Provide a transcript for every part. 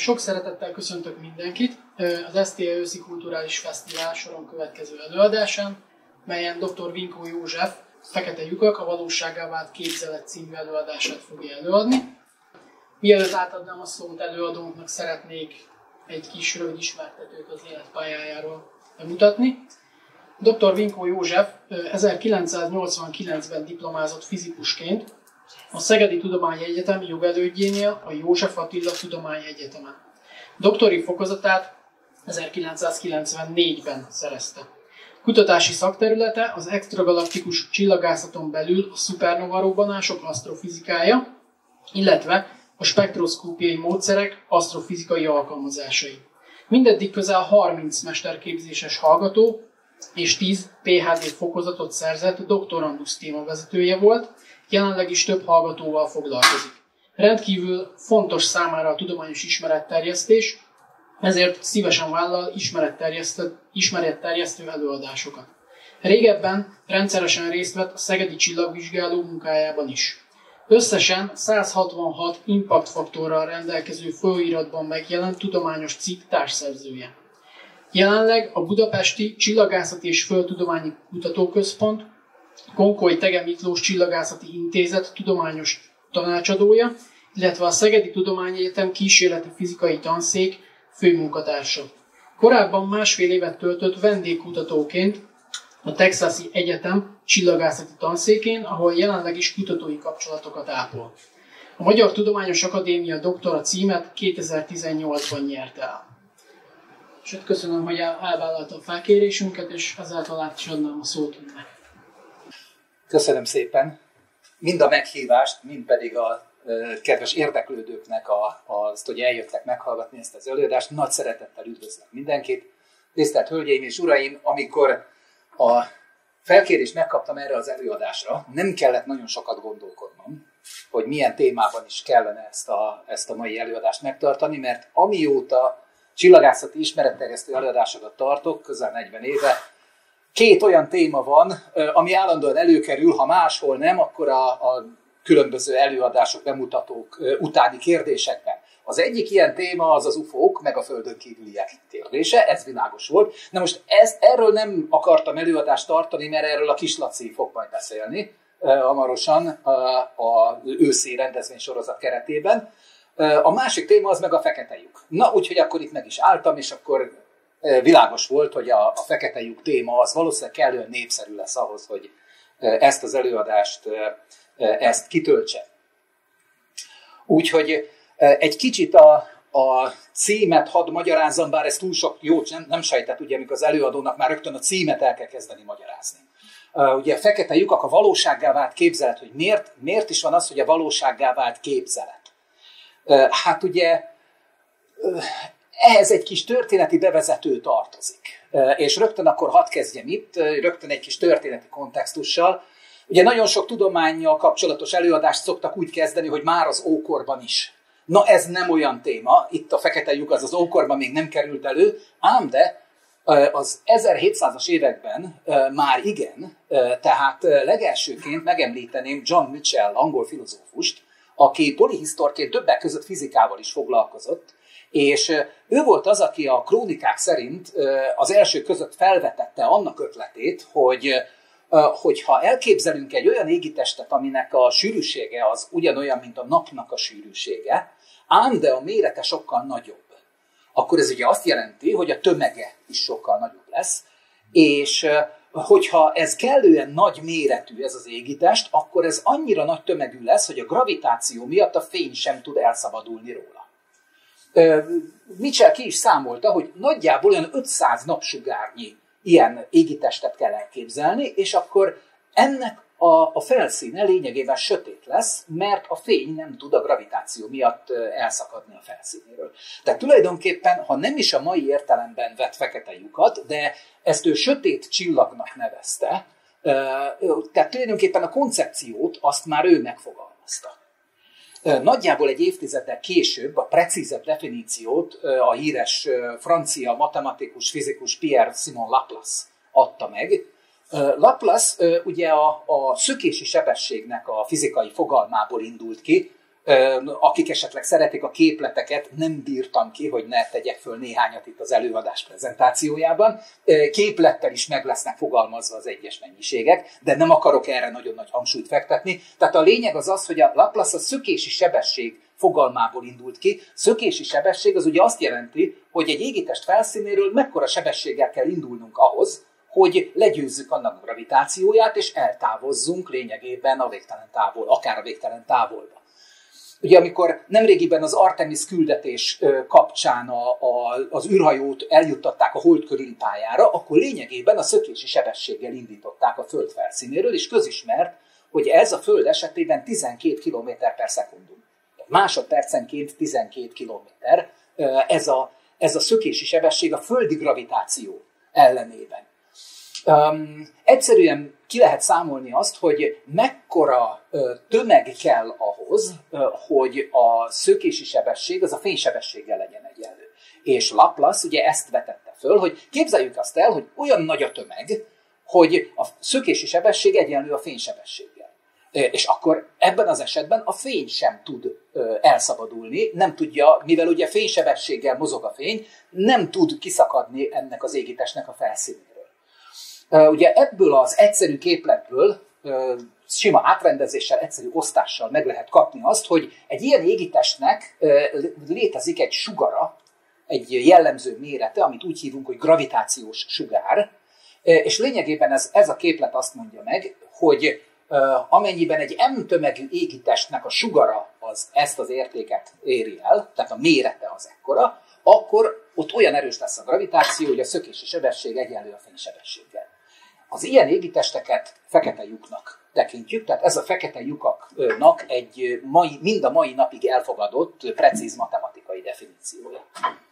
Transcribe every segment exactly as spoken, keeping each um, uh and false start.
Sok szeretettel köszöntök mindenkit az es té á őszi kulturális fesztivál soron következő előadásán, melyen doktor Vinkó József Fekete lyukak, a valósággá vált képzelet című előadását fogja előadni. Mielőtt átadnám a szót előadónknak, szeretnék egy kis rövid ismertetőt az életpályájáról bemutatni. doktor Vinkó József ezerkilencszáznyolcvankilencben diplomázott fizikusként a Szegedi Tudományegyetem jogelődjénél, a József Attila Tudományegyetemen. Doktori fokozatát ezerkilencszázkilencvennégyben szerezte. Kutatási szakterülete az extragalaktikus csillagászaton belül a szupernova robbanások asztrofizikája, illetve a spektroszkópiai módszerek asztrofizikai alkalmazásai. Mindeddig közel harminc mesterképzéses hallgató és tíz pé há dé fokozatot szerzett doktorandusz témavezetője volt, jelenleg is több hallgatóval foglalkozik. Rendkívül fontos számára a tudományos ismeretterjesztés, ezért szívesen vállal ismeretterjesztő, ismeretterjesztő előadásokat. Régebben rendszeresen részt vett a Szegedi Csillagvizsgáló munkájában is. Összesen száz hatvanhat impact faktorral rendelkező folyóiratban megjelent tudományos cikk társszerzője. Jelenleg a Budapesti Csillagászati és Földtudományi Kutatóközpont, Konkoly Thege Miklós Csillagászati Intézet tudományos tanácsadója, illetve a Szegedi Tudományegyetem kísérleti fizikai tanszék főmunkatársa. Korábban másfél évet töltött vendégkutatóként a Texasi Egyetem csillagászati tanszékén, ahol jelenleg is kutatói kapcsolatokat ápol. A Magyar Tudományos Akadémia doktora címet kétezer-tizennyolcban nyerte el. És köszönöm, hogy elvállalta a felkérésünket, és ezáltal át is adnám a szót önnek. Köszönöm szépen mind a meghívást, mind pedig a kedves érdeklődőknek a, azt, hogy eljöttek meghallgatni ezt az előadást. Nagy szeretettel üdvözlök mindenkit. Tisztelt Hölgyeim és Uraim, amikor a felkérést megkaptam erre az előadásra, nem kellett nagyon sokat gondolkodnom, hogy milyen témában is kellene ezt a, ezt a mai előadást megtartani, mert amióta csillagászati ismeretterjesztő előadásokat tartok, közel negyven éve, két olyan téma van, ami állandóan előkerül, ha máshol nem, akkor a, a különböző előadások, bemutatók utáni kérdésekben. Az egyik ilyen téma az az ufók, meg a földön kívüliek kérdése, ez világos volt. Na most ezt, erről nem akartam előadást tartani, mert erről a Kis Laci fog majd beszélni hamarosan az őszi rendezvénysorozat keretében. A másik téma az meg a fekete lyuk. Na, úgyhogy akkor itt meg is álltam, és akkor világos volt, hogy a, a fekete lyuk téma az valószínűleg kellően népszerű lesz ahhoz, hogy ezt az előadást ezt kitöltse. Úgyhogy egy kicsit a, a címet hadd magyarázzam, bár ez túl sok jót nem, nem sejtett, ugye, amikor az előadónak már rögtön a címet el kell kezdeni magyarázni. Ugye a fekete lyukak, a valósággá vált képzelet, hogy miért, miért is van az, hogy a valósággá vált képzelet? Hát ugye ehhez egy kis történeti bevezető tartozik. És rögtön akkor hadd kezdjem itt, rögtön egy kis történeti kontextussal. Ugye nagyon sok tudománnyal kapcsolatos előadást szoktak úgy kezdeni, hogy már az ókorban is. Na ez nem olyan téma, itt a fekete lyuk az az ókorban még nem került elő, ám de az ezerhétszázas években már igen, tehát legelsőként megemlíteném John Mitchell, angol filozófust, aki polihisztorként többek között fizikával is foglalkozott, és ő volt az, aki a krónikák szerint az első között felvetette annak ötletét, hogy hogyha elképzelünk egy olyan égitestet, aminek a sűrűsége az ugyanolyan, mint a napnak a sűrűsége, ám de a mérete sokkal nagyobb, akkor ez ugye azt jelenti, hogy a tömege is sokkal nagyobb lesz, és hogyha ez kellően nagy méretű ez az égitest, akkor ez annyira nagy tömegű lesz, hogy a gravitáció miatt a fény sem tud elszabadulni róla. Mitchell ki is számolta, hogy nagyjából olyan ötszáz napsugárnyi ilyen égitestet kell elképzelni, és akkor ennek a, a felszíne lényegében sötét lesz, mert a fény nem tud a gravitáció miatt elszakadni a felszínéről. Tehát tulajdonképpen, ha nem is a mai értelemben vett fekete lyukat, de ezt ő sötét csillagnak nevezte, tehát tulajdonképpen a koncepciót azt már ő megfogalmazta. Nagyjából egy évtizeddel később a precízebb definíciót a híres francia matematikus, fizikus Pierre-Simon Laplace adta meg. Laplace ugye a, a szökési sebességnek a fizikai fogalmából indult ki, akik esetleg szeretik a képleteket, nem bírtam ki, hogy ne tegyek föl néhányat itt az előadás prezentációjában. Képlettel is meg lesznek fogalmazva az egyes mennyiségek, de nem akarok erre nagyon nagy hangsúlyt fektetni. Tehát a lényeg az az, hogy a Laplace a szökési sebesség fogalmából indult ki. Szökési sebesség az ugye azt jelenti, hogy egy égitest felszínéről mekkora sebességgel kell indulnunk ahhoz, hogy legyőzzük annak gravitációját, és eltávozzunk lényegében a végtelen távol, akár a végtelen távolba. Ugye amikor nemrégiben az Artemis küldetés kapcsán a, a, az űrhajót eljuttatták a hold körüli pályára, akkor lényegében a szökési sebességgel indították a Föld felszínéről, és közismert, hogy ez a Föld esetében tizenkét kilométer per szekundum. Másodpercenként tizenkét kilométer. Ez a, ez a szökési sebesség a földi gravitáció ellenében. Um, egyszerűen ki lehet számolni azt, hogy mekkora uh, tömeg kell ahhoz, uh, hogy a szökési sebesség az a fénysebességgel legyen egyenlő. És Laplace ugye ezt vetette föl, hogy képzeljük azt el, hogy olyan nagy a tömeg, hogy a szökési sebesség egyenlő a fénysebességgel. Uh, és akkor ebben az esetben a fény sem tud uh, elszabadulni, nem tudja, mivel ugye fénysebességgel mozog a fény, nem tud kiszakadni ennek az égitestnek a felszínéről. Ugye ebből az egyszerű képletből, sima átrendezéssel, egyszerű osztással meg lehet kapni azt, hogy egy ilyen égitestnek létezik egy sugara, egy jellemző mérete, amit úgy hívunk, hogy gravitációs sugár, és lényegében ez, ez a képlet azt mondja meg, hogy amennyiben egy M tömegű égitestnek a sugara az ezt az értéket éri el, tehát a mérete az ekkora, akkor ott olyan erős lesz a gravitáció, hogy a szökési sebesség egyenlő a fénysebességgel. Az ilyen égitesteket fekete lyuknak tekintjük, tehát ez a fekete lyukaknak egy mai, mind a mai napig elfogadott, precíz matematikai definíciója.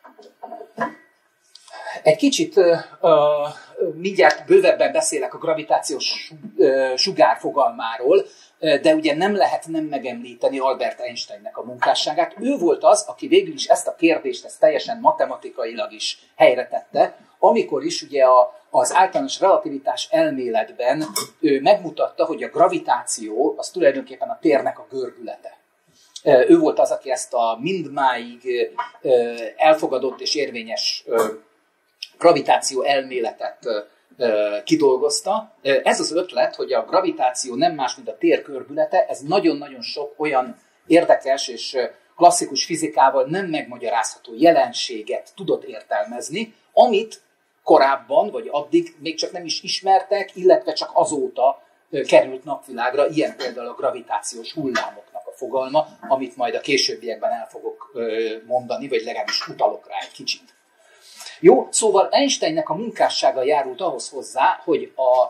Egy kicsit uh, mindjárt bővebben beszélek a gravitációs uh, sugár fogalmáról, de ugye nem lehet nem megemlíteni Albert Einsteinnek a munkásságát. Ő volt az, aki végül is ezt a kérdést ezt teljesen matematikailag is helyre tette, amikor is ugye a, az általános relativitás elméletben ő megmutatta, hogy a gravitáció az tulajdonképpen a térnek a görbülete. Ő volt az, aki ezt a mindmáig elfogadott és érvényes gravitáció elméletet kidolgozta. Ez az ötlet, hogy a gravitáció nem más, mint a tér görbülete, ez nagyon-nagyon sok olyan érdekes és klasszikus fizikával nem megmagyarázható jelenséget tudott értelmezni, amit korábban, vagy addig még csak nem is ismertek, illetve csak azóta került napvilágra, ilyen például a gravitációs hullámoknak a fogalma, amit majd a későbbiekben el fogok mondani, vagy legalábbis utalok rá egy kicsit. Jó, szóval Einsteinnek a munkássága járult ahhoz hozzá, hogy a,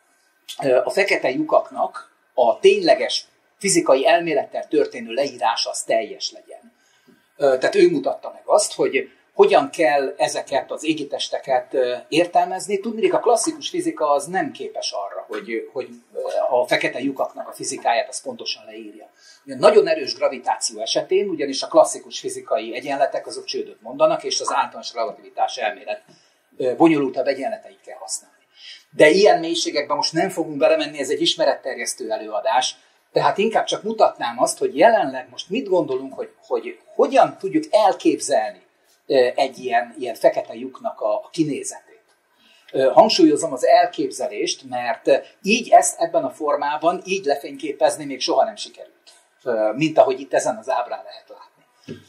a fekete lyukaknak a tényleges fizikai elmélettel történő leírása az teljes legyen. Tehát ő mutatta meg azt, hogy hogyan kell ezeket az égitesteket értelmezni. Tudniillik, a klasszikus fizika az nem képes arra, hogy, hogy a fekete lyukaknak a fizikáját az pontosan leírja. Nagyon erős gravitáció esetén, ugyanis a klasszikus fizikai egyenletek azok csődöt mondanak, és az általános relativitás elmélet bonyolultabb egyenleteit kell használni. De ilyen mélységekben most nem fogunk belemenni, ez egy ismeretterjesztő előadás, tehát inkább csak mutatnám azt, hogy jelenleg most mit gondolunk, hogy, hogy hogyan tudjuk elképzelni egy ilyen, ilyen fekete lyuknak a kinézetét. Hangsúlyozom az elképzelést, mert így ezt ebben a formában így lefényképezni még soha nem sikerült. Mint ahogy itt ezen az ábrán lehet látni.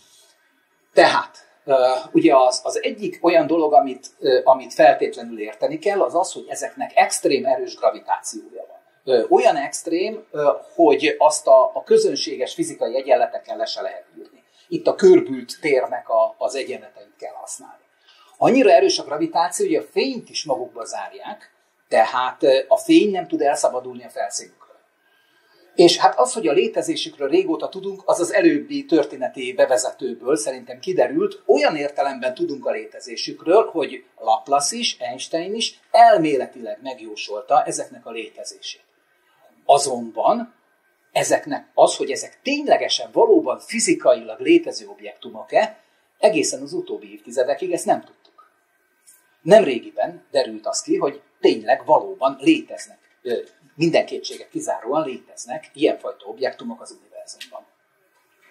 Tehát, ugye az, az egyik olyan dolog, amit, amit feltétlenül érteni kell, az az, hogy ezeknek extrém erős gravitációja van. Olyan extrém, hogy azt a, a közönséges fizikai egyenletekkel le se lehet írni. Itt a körbült térnek a, az egyenleteit kell használni. Annyira erős a gravitáció, hogy a fényt is magukba zárják, tehát a fény nem tud elszabadulni a felszínükről. És hát az, hogy a létezésükről régóta tudunk, az az előbbi történeti bevezetőből szerintem kiderült, olyan értelemben tudunk a létezésükről, hogy Laplace is, Einstein is elméletileg megjósolta ezeknek a létezését. Azonban ezeknek az, hogy ezek ténylegesen valóban fizikailag létező objektumok-e, egészen az utóbbi évtizedekig ezt nem tudtuk. Nemrégiben derült az ki, hogy tényleg valóban léteznek, minden kétséget kizáróan léteznek ilyenfajta objektumok az univerzumban.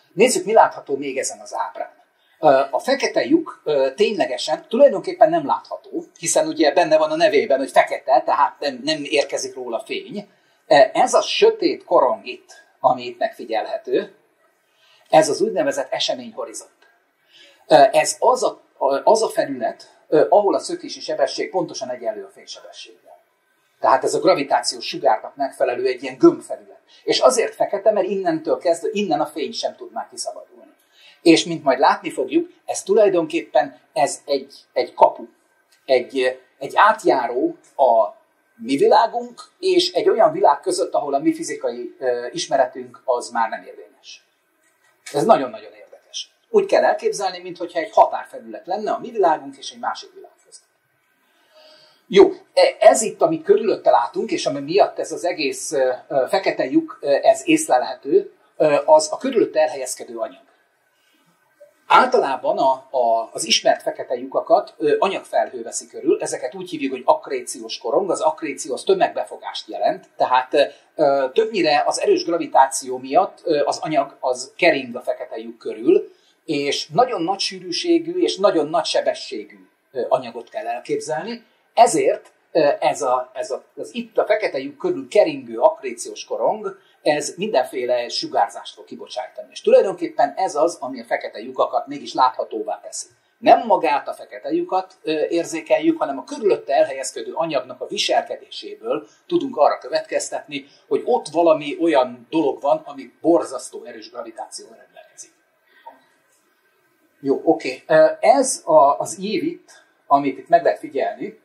Nézzük, mi látható még ezen az ábrán. A fekete lyuk ténylegesen tulajdonképpen nem látható, hiszen ugye benne van a nevében, hogy fekete, tehát nem, nem érkezik róla fény. Ez a sötét korong itt, ami itt megfigyelhető, ez az úgynevezett eseményhorizont. Ez az a, az a felület, ahol a szökési sebesség pontosan egyenlő a fénysebességgel. Tehát ez a gravitációs sugárnak megfelelő egy ilyen gömbfelület. És azért fekete, mert innentől kezdve, innen a fény sem tud már kiszabadulni. És mint majd látni fogjuk, ez tulajdonképpen ez egy, egy kapu, egy, egy átjáró a mi világunk és egy olyan világ között, ahol a mi fizikai uh, ismeretünk az már nem érvényes. Ez nagyon-nagyon érdekes. Úgy kell elképzelni, mintha egy határfelület lenne a mi világunk és egy másik világ között. Jó, ez itt, amit körülötte látunk, és ami miatt ez az egész uh, fekete lyuk, uh, ez észlelhető, uh, az a körülötte elhelyezkedő anyag. Általában a, a, az ismert fekete lyukakat ö, anyagfelhő veszi körül, ezeket úgy hívjuk, hogy akkréciós korong. Az akkréció az tömegbefogást jelent, tehát ö, többnyire az erős gravitáció miatt ö, az anyag az kering a fekete lyuk körül, és nagyon nagy sűrűségű és nagyon nagy sebességű ö, anyagot kell elképzelni, ezért ö, ez, a, ez a, az itt a fekete lyuk körül keringő akkréciós korong, ez mindenféle sugárzást fog kibocsátani. És tulajdonképpen ez az, ami a fekete lyukakat mégis láthatóvá teszi. Nem magát a fekete lyukat érzékeljük, hanem a körülötte elhelyezkedő anyagnak a viselkedéséből tudunk arra következtetni, hogy ott valami olyan dolog van, ami borzasztó erős gravitációval rendelkezik. Jó, oké. Okay. Ez a, az ív itt, amit itt meg lehet figyelni,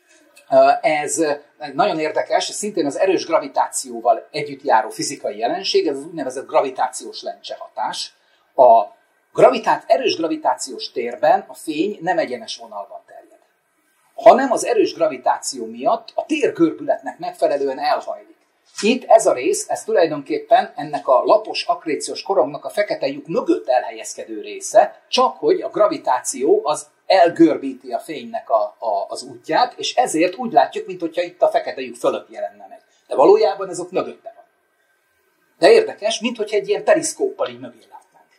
ez nagyon érdekes, szintén az erős gravitációval együtt járó fizikai jelenség, ez az úgynevezett gravitációs lencse hatás. A gravitát, erős gravitációs térben a fény nem egyenes vonalban terjed, hanem az erős gravitáció miatt a térgörbületnek megfelelően elhajlik. Itt ez a rész, ez tulajdonképpen ennek a lapos akkréciós korongnak a fekete lyuk mögött elhelyezkedő része, csak hogy a gravitáció az elgörbíti a fénynek a, a, az útját, és ezért úgy látjuk, mintha itt a fekete lyuk fölött jelenne meg. De valójában ez ott mögötte van. De érdekes, mintha egy ilyen periszkóppal így mögé látnánk.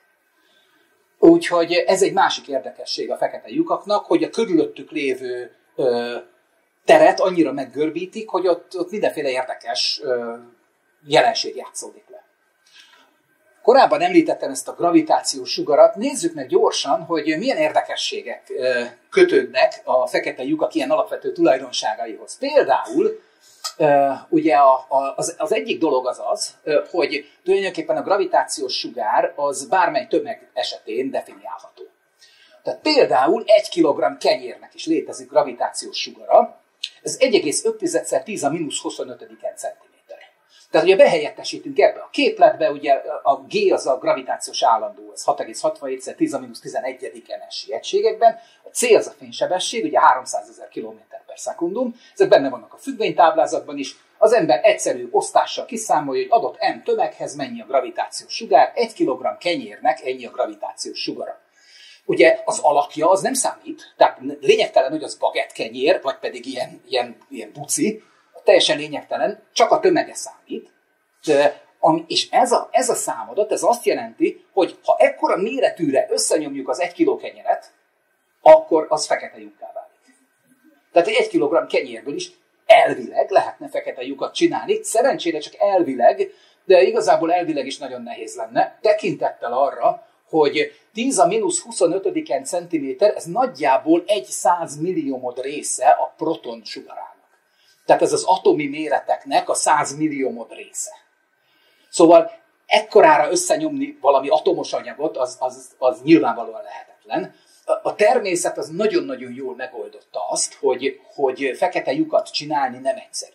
Úgyhogy ez egy másik érdekesség a fekete lyukaknak, hogy a körülöttük lévő ö, teret annyira meggörbítik, hogy ott, ott mindenféle érdekes ö, jelenség játszódik le. Korábban említettem ezt a gravitációs sugarat, nézzük meg gyorsan, hogy milyen érdekességek kötődnek a fekete lyukak ilyen alapvető tulajdonságaihoz. Például ugye az, az egyik dolog az az, hogy tulajdonképpen a gravitációs sugár az bármely tömeg esetén definiálható. Tehát például egy kilogramm kenyérnek is létezik gravitációs sugara, ez egy egész öt tíz a mínusz huszonötödiken centiméter. Tehát ugye behelyettesítünk ebbe a képletbe, ugye a G az a gravitációs állandó, ez hat egész hatvanhét tíz a mínusz tizenegyediken essi egységekben, a C az a fénysebesség, ugye háromszázezer kilométer per szekundum, ezek benne vannak a függvénytáblázatban is, az ember egyszerű osztással kiszámolja, hogy adott M tömeghez mennyi a gravitációs sugár, egy kilogramm kenyérnek ennyi a gravitációs sugara. Ugye az alakja az nem számít, tehát lényegtelen, hogy az bagett kenyér, vagy pedig ilyen, ilyen, ilyen buci, teljesen lényegtelen, csak a tömege számít. De, ami, és ez a, ez a számadat, ez azt jelenti, hogy ha ekkora méretűre összenyomjuk az egy kiló kenyeret, akkor az fekete lyukká válik. Tehát egy egy kilogramm kenyérből is elvileg lehetne fekete lyukat csinálni, szerencsére csak elvileg, de igazából elvileg is nagyon nehéz lenne, tekintettel arra, hogy tíz a mínusz huszonötödiken centiméter, ez nagyjából egy százmilliómod része a proton sugarának. Tehát ez az atomi méreteknek a százmilliómod része. Szóval ekkorára összenyomni valami atomos anyagot, az, az, az nyilvánvalóan lehetetlen. A természet az nagyon-nagyon jól megoldotta azt, hogy, hogy fekete lyukat csinálni nem egyszerű.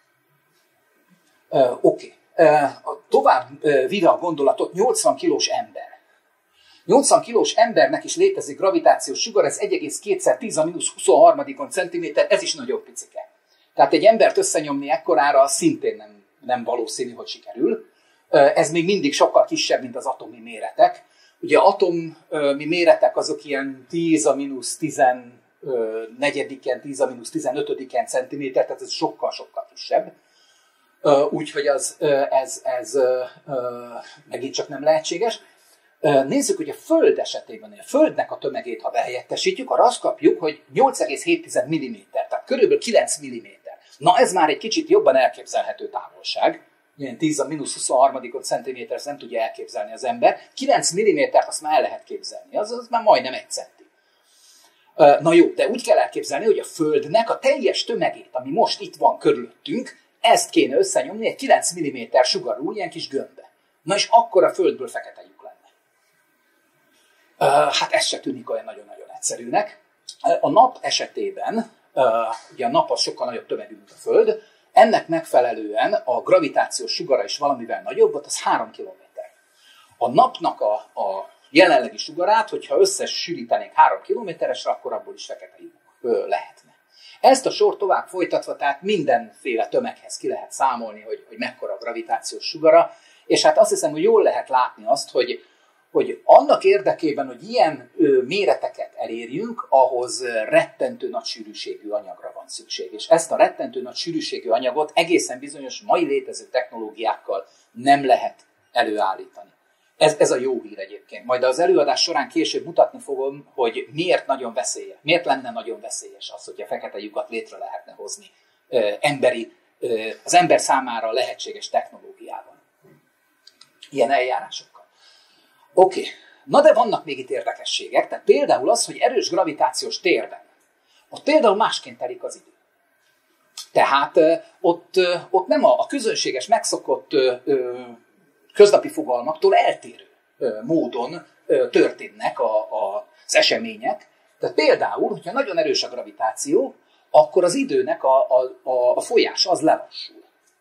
Uh, Oké. Okay. Uh, tovább uh, vive a gondolatot, nyolcvan kilós ember. nyolcvan kilós embernek is létezik gravitációs sugar, ez egy egész két tíz a mínusz huszonharmadikon centiméter, ez is nagyon picike. Tehát egy embert összenyomni ekkorára szintén nem, nem valószínű, hogy sikerül. Ez még mindig sokkal kisebb, mint az atomi méretek. Ugye atomi méretek azok ilyen tíz a mínusz tizennegyediken, tíz a mínusz tizenötödiken centiméter, tehát ez sokkal-sokkal kisebb. Úgyhogy az, ez, ez megint csak nem lehetséges. Nézzük, hogy a Föld esetében, a Földnek a tömegét, ha behelyettesítjük, arra azt kapjuk, hogy nyolc egész hét milliméter, tehát körülbelül kilenc milliméter. Na ez már egy kicsit jobban elképzelhető távolság. Ilyen tíz a mínusz huszonharmadikon centiméter, ezt nem tudja elképzelni az ember. kilenc millimétert azt már el lehet képzelni, az, az már majdnem egy centi. Na jó, de úgy kell elképzelni, hogy a Földnek a teljes tömegét, ami most itt van körülöttünk, ezt kéne összenyomni egy kilenc milliméter sugarú, ilyen kis gömbbe. Na és akkor a Földből fekete lyuk lenne. Hát ez se tűnik olyan nagyon-nagyon egyszerűnek. A nap esetében, ugye a nap az sokkal nagyobb tömegű, mint a Föld, ennek megfelelően a gravitációs sugara is valamivel nagyobb, volt az három kilométer. A napnak a, a jelenlegi sugarát, hogyha összesűrítenénk három kilométeresre, akkor abból is fekete lyuk lehetne. Ezt a sort tovább folytatva, tehát mindenféle tömeghez ki lehet számolni, hogy, hogy mekkora a gravitációs sugara, és hát azt hiszem, hogy jól lehet látni azt, hogy, hogy annak érdekében, hogy ilyen ö, méreteket elérjünk, ahhoz rettentő nagy sűrűségű anyagra van szükség. És ezt a rettentő nagy sűrűségű anyagot egészen bizonyos mai létező technológiákkal nem lehet előállítani. Ez, ez a jó hír egyébként. Majd az előadás során később mutatni fogom, hogy miért nagyon veszélyes, miért lenne nagyon veszélyes az, hogy a fekete lyukat létre lehetne hozni ö, emberi, ö, az ember számára lehetséges technológiában. Ilyen eljárásokkal. Oké, okay. Na de vannak még itt érdekességek, tehát például az, hogy erős gravitációs térben, ott például másként telik az idő. Tehát ott, ott nem a, a közönséges, megszokott köznapi fogalmaktól eltérő módon történnek a, a, az események. Tehát például, hogyha nagyon erős a gravitáció, akkor az időnek a, a, a folyás az lelassul.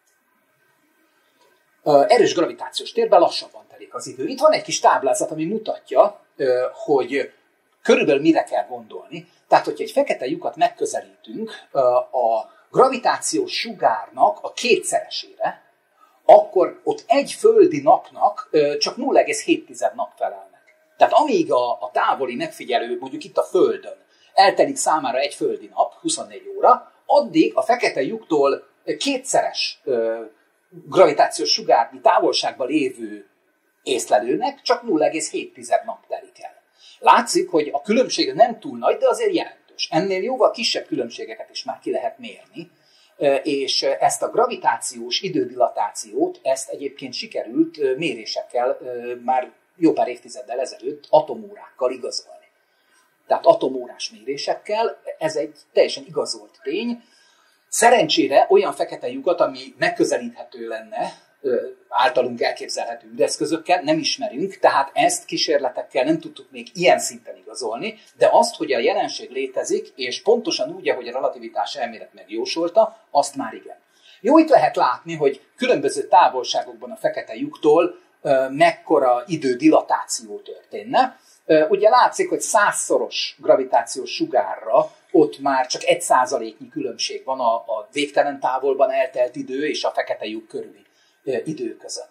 Erős gravitációs térben lassabban telik az idő. Itt van egy kis táblázat, ami mutatja, hogy körülbelül mire kell gondolni. Tehát, hogyha egy fekete lyukat megközelítünk a gravitációs sugárnak a kétszeresére, akkor ott egy földi napnak csak nulla egész hét nap felel meg. Tehát amíg a, a távoli megfigyelő, mondjuk itt a Földön, eltelik számára egy földi nap, huszonnégy óra, addig a fekete lyuktól kétszeres gravitációs sugárnyi távolságban lévő észlelőnek csak nulla egész hét nap telik el. Látszik, hogy a különbség nem túl nagy, de azért jelentős. Ennél jóval kisebb különbségeket is már ki lehet mérni, és ezt a gravitációs idődilatációt, ezt egyébként sikerült mérésekkel már jó pár évtizeddel ezelőtt atomórákkal igazolni. Tehát atomórás mérésekkel, ez egy teljesen igazolt tény. Szerencsére olyan fekete lyukat, ami megközelíthető lenne, általunk elképzelhető eszközökkel nem ismerünk, tehát ezt kísérletekkel nem tudtuk még ilyen szinten igazolni, de azt, hogy a jelenség létezik, és pontosan úgy, ahogy a relativitás elmélet megjósolta, azt már igen. Jó, itt lehet látni, hogy különböző távolságokban a fekete lyuktól mekkora idődilatáció történne. Ugye látszik, hogy százszoros gravitációs sugárra ott már csak egy százaléknyi különbség van a, a végtelen távolban eltelt idő és a fekete lyuk körüli idő között.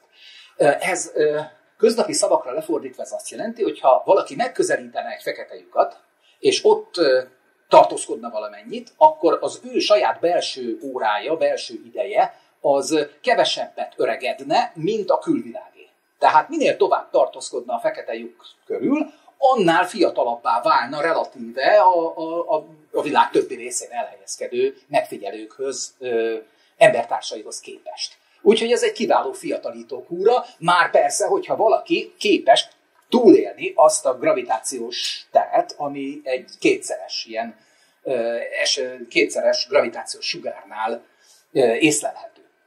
Ez köznapi szavakra lefordítva ez azt jelenti, hogy ha valaki megközelítene egy fekete lyukat, és ott tartózkodna valamennyit, akkor az ő saját belső órája, belső ideje, az kevesebbet öregedne, mint a külvilágé. Tehát minél tovább tartózkodna a fekete lyuk körül, annál fiatalabbá válna relatíve a, a, a, a világ többi részén elhelyezkedő megfigyelőkhöz, ö, embertársaihoz képest. Úgyhogy ez egy kiváló fiatalító kúra, már persze, hogyha valaki képes túlélni azt a gravitációs teret, ami egy kétszeres ilyen ö, es, kétszeres gravitációs sugárnál ö, észlelhető.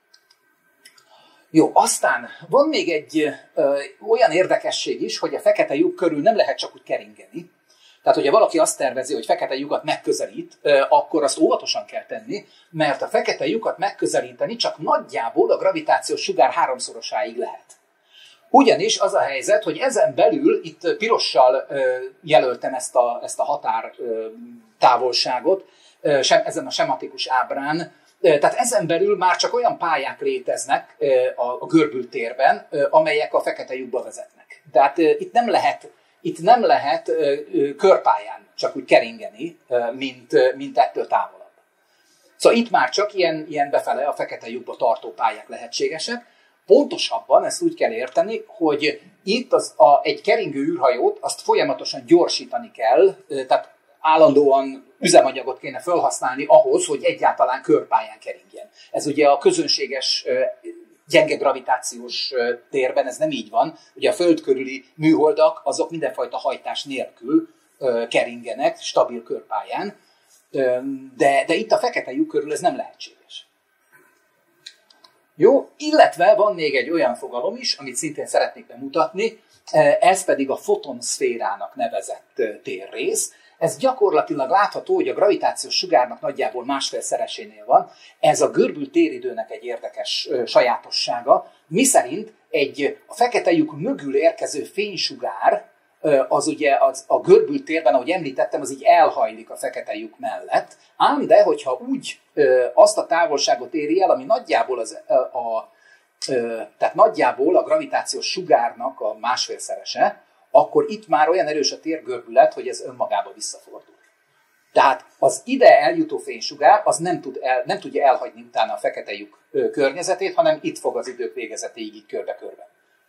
Jó, aztán van még egy ö, olyan érdekesség is, hogy a fekete lyuk körül nem lehet csak úgy keringeni. Tehát, hogyha valaki azt tervezi, hogy fekete lyukat megközelít, ö, akkor azt óvatosan kell tenni, mert a fekete lyukat megközelíteni csak nagyjából a gravitációs sugár háromszorosáig lehet. Ugyanis az a helyzet, hogy ezen belül, itt pirossal ö, jelöltem ezt a, ezt a határ ö, távolságot, ö, sem, ezen a sematikus ábrán. Tehát ezen belül már csak olyan pályák léteznek a görbült térben, amelyek a fekete lyukba vezetnek. Tehát itt nem lehet, itt nem lehet körpályán csak úgy keringeni, mint, mint ettől távolabb. Szóval itt már csak ilyen, ilyen befele a fekete lyukba tartó pályák lehetségesek. Pontosabban ezt úgy kell érteni, hogy itt az, a, egy keringő űrhajót azt folyamatosan gyorsítani kell, tehát állandóan üzemanyagot kéne felhasználni ahhoz, hogy egyáltalán körpályán keringjen. Ez ugye a közönséges gyenge gravitációs térben ez nem így van. Ugye a föld körüli műholdak azok mindenfajta hajtás nélkül keringenek stabil körpályán, de, de itt a fekete lyuk körül ez nem lehetséges. Jó, illetve van még egy olyan fogalom is, amit szintén szeretnék bemutatni, ez pedig a fotonszférának nevezett térrész. Ez gyakorlatilag látható, hogy a gravitációs sugárnak nagyjából másfél szeresénél van. Ez a görbült téridőnek egy érdekes sajátossága, miszerint egy a fekete lyuk mögül érkező fénysugár, az ugye az, a görbült térben, ahogy említettem, az így elhajlik a fekete lyuk mellett. Ám de, hogyha úgy azt a távolságot éri el, ami nagyjából, az, a, a, tehát nagyjából a gravitációs sugárnak a másfélszerese, akkor itt már olyan erős a térgörbület, hogy ez önmagába visszafordul. Tehát az ide eljutó fénysugár az nem, tud el, nem tudja elhagyni utána a fekete lyuk környezetét, hanem itt fog az idők végezetéig így körbe-körbe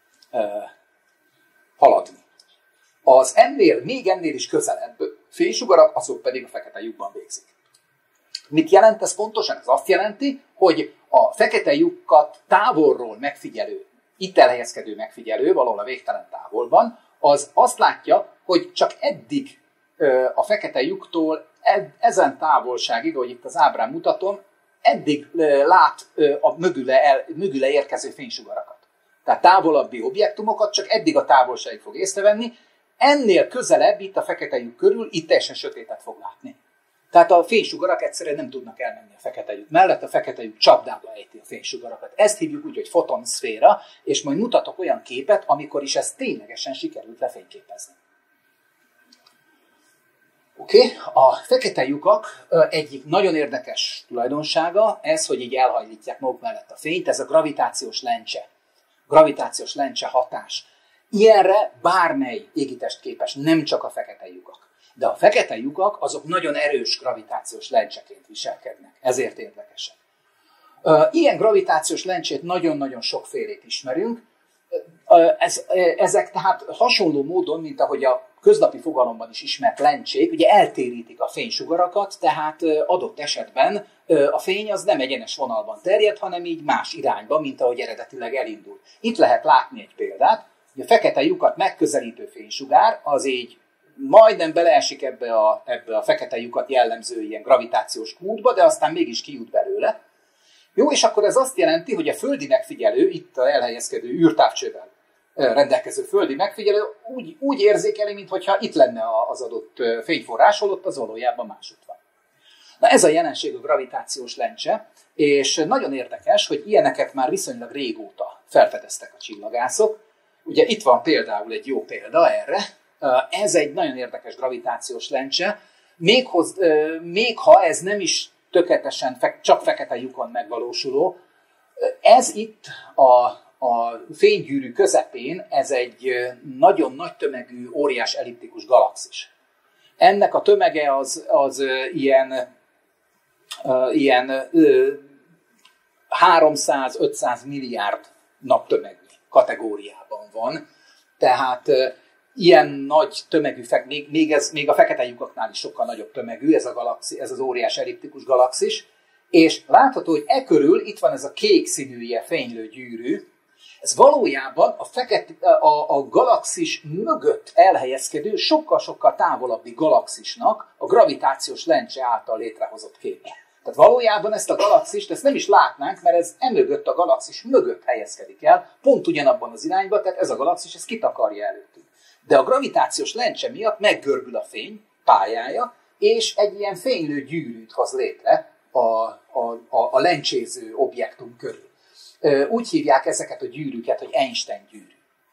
haladni. Az ennél, még ennél is közelebb fénysugarak, azok pedig a fekete lyukban végzik. Mit jelent ez pontosan? Ez azt jelenti, hogy a fekete lyukat távolról megfigyelő, itt elhelyezkedő megfigyelő, valahol a végtelen távolban, az azt látja, hogy csak eddig a fekete lyuktól ezen távolságig, ahogy itt az ábrán mutatom, eddig lát a mögüle, el, mögüle érkező fénysugarakat. Tehát távolabbi objektumokat csak eddig a távolságig fog észrevenni, ennél közelebb, itt a fekete lyuk körül, itt teljesen sötétet fog látni. Tehát a fénysugarak egyszerűen nem tudnak elmenni a fekete lyuk mellett, a fekete lyuk csapdába ejti a fénysugarakat. Ezt hívjuk úgy, hogy fotonszféra, és majd mutatok olyan képet, amikor is ezt ténylegesen sikerült lefényképezni. Oké, okay. A fekete lyukak egyik nagyon érdekes tulajdonsága, ez, hogy így elhajlítják maguk mellett a fényt, ez a gravitációs lencse. Gravitációs lencse hatás. Ilyenre bármely égitest képes, nem csak a fekete lyukak. De a fekete lyukak azok nagyon erős gravitációs lencseként viselkednek. Ezért érdekesek. Ilyen gravitációs lencsét nagyon-nagyon sokfélét ismerünk. Ez, ezek tehát hasonló módon, mint ahogy a köznapi fogalomban is ismert lencsék, ugye eltérítik a fénysugarakat, tehát adott esetben a fény az nem egyenes vonalban terjed, hanem így más irányba, mint ahogy eredetileg elindul. Itt lehet látni egy példát, hogy a fekete lyukat megközelítő fénysugár az így majdnem beleesik ebbe a, ebbe a fekete lyukat jellemző ilyen gravitációs kútba, de aztán mégis kijut belőle. Jó, és akkor ez azt jelenti, hogy a földi megfigyelő, itt elhelyezkedő űrtávcsővel rendelkező földi megfigyelő úgy, úgy érzékeli, mintha itt lenne az adott fényforrás, holott az valójában másút van. Na ez a jelenség a gravitációs lencse, és nagyon érdekes, hogy ilyeneket már viszonylag régóta felfedeztek a csillagászok. Ugye itt van például egy jó példa erre, ez egy nagyon érdekes gravitációs lencse, még, hoz, még ha ez nem is tökéletesen csak fekete lyukon megvalósuló, ez itt a, a fénygyűrű közepén, ez egy nagyon nagy tömegű, óriás elliptikus galaxis. Ennek a tömege az, az ilyen, ilyen háromszáz-ötszáz milliárd naptömegű kategóriában van, tehát ilyen nagy tömegű, még, még, ez, még a fekete lyukaknál is sokkal nagyobb tömegű, ez, a galaxi, ez az óriás elliptikus galaxis, és látható, hogy e körül itt van ez a kék színű ilyen fénylő gyűrű, ez valójában a, fekete, a, a galaxis mögött elhelyezkedő, sokkal-sokkal távolabbi galaxisnak a gravitációs lencse által létrehozott képe. Tehát valójában ezt a galaxist, ezt nem is látnánk, mert ez emögött a galaxis mögött helyezkedik el, pont ugyanabban az irányba, tehát ez a galaxis, ez kitakarja előttünk. De a gravitációs lencse miatt meggörbül a fény pályája, és egy ilyen fénylő gyűrűt hoz létre a, a, a, a lencséző objektum körül. Úgy hívják ezeket a gyűrűket, hogy Einstein gyűrű.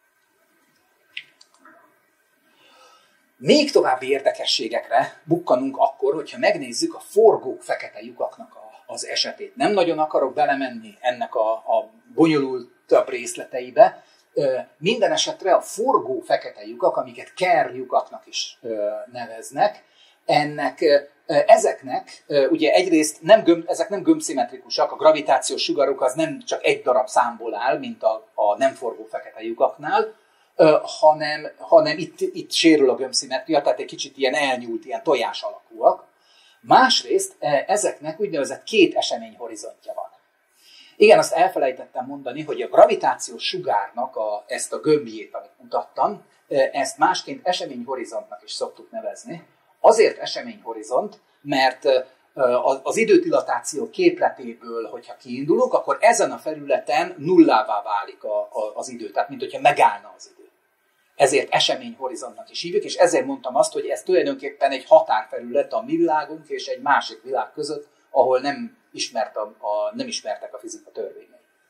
Még további érdekességekre bukkanunk akkor, hogyha megnézzük a forgó fekete lyukaknak az esetét. Nem nagyon akarok belemenni ennek a, a bonyolultabb részleteibe. Minden esetre a forgó fekete lyukak, amiket Kerr lyukaknak is neveznek, ennek, ezeknek ugye egyrészt nem gömb, ezek nem gömbszimmetrikusak, a gravitációs sugaruk az nem csak egy darab számból áll, mint a, a nem forgó fekete lyukaknál, hanem, hanem itt, itt sérül a gömbszimmetria, tehát egy kicsit ilyen elnyúlt, ilyen tojás alakúak. Másrészt ezeknek úgynevezett két eseményhorizontja van. Igen, azt elfelejtettem mondani, hogy a gravitációs sugárnak a, ezt a gömbjét, amit mutattam, ezt másként eseményhorizontnak is szoktuk nevezni. Azért eseményhorizont, mert az idődilatáció képletéből, hogyha kiindulunk, akkor ezen a felületen nullává válik a, a, az idő, tehát mint hogyha megállna az idő. Ezért eseményhorizontnak is hívjuk, és ezért mondtam azt, hogy ez tulajdonképpen egy határfelület a mi világunk és egy másik világ között, ahol nem, ismert a, a, nem ismertek a fizika törvényei.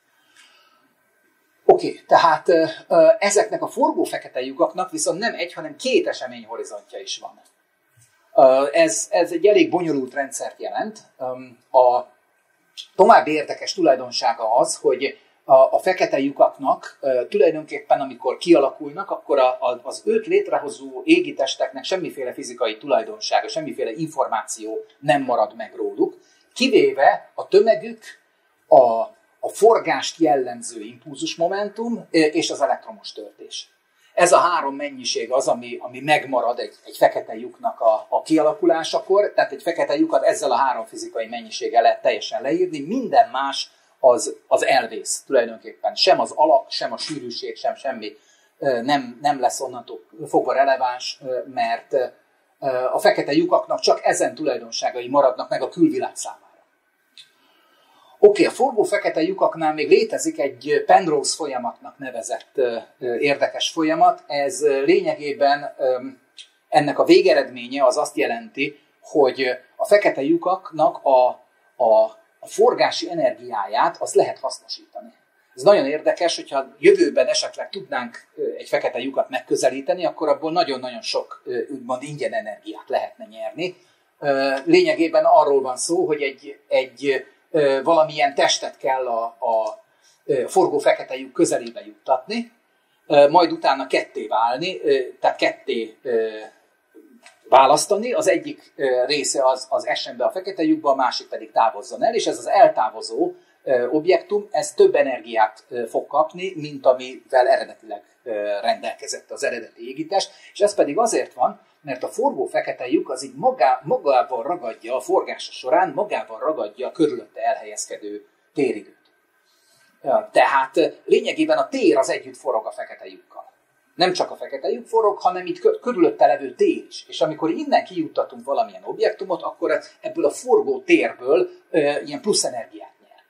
Oké, okay, tehát ezeknek a forgó fekete lyukaknak viszont nem egy, hanem két eseményhorizontja is van. Ez, ez egy elég bonyolult rendszert jelent. A további érdekes tulajdonsága az, hogy a, a fekete lyukaknak tulajdonképpen, amikor kialakulnak, akkor a, a, az őt létrehozó égitesteknek semmiféle fizikai tulajdonsága, semmiféle információ nem marad meg róluk, kivéve a tömegük, a, a forgást jellemző impulzusmomentum és az elektromos töltés. Ez a három mennyiség az, ami, ami megmarad egy, egy fekete lyuknak a, a kialakulásakor, tehát egy fekete lyukat ezzel a három fizikai mennyiséggel lehet teljesen leírni, minden más az, az elvész tulajdonképpen. Sem az alak, sem a sűrűség, sem semmi nem, nem lesz onnantól fogva releváns, mert a fekete lyukaknak csak ezen tulajdonságai maradnak meg a külvilág számára. Oké, okay, a forgó fekete lyukaknál még létezik egy Penrose folyamatnak nevezett érdekes folyamat. Ez lényegében ennek a végeredménye az azt jelenti, hogy a fekete lyukaknak a, a, a forgási energiáját azt lehet hasznosítani. Ez nagyon érdekes, hogyha jövőben esetleg tudnánk egy fekete lyukat megközelíteni, akkor abból nagyon-nagyon sok úgymond ingyen energiát lehetne nyerni. Lényegében arról van szó, hogy egy, egy valamilyen testet kell a, a forgó fekete lyuk közelébe juttatni, majd utána ketté válni, tehát ketté választani. Az egyik része az, az essen be a fekete lyukba, a másik pedig távozzon el, és ez az eltávozó objektum, ez több energiát fog kapni, mint amivel eredetileg rendelkezett az eredeti égitest, és ez pedig azért van, mert a forgó fekete lyuk az így magá, magával ragadja a forgása során, magával ragadja a körülötte elhelyezkedő téridőt. Tehát lényegében a tér az együtt forog a fekete lyukkal. Nem csak a fekete lyuk forog, hanem itt körülötte levő tér is. És amikor innen kijuttatunk valamilyen objektumot, akkor ebből a forgó térből e, ilyen plusz energiát nyer.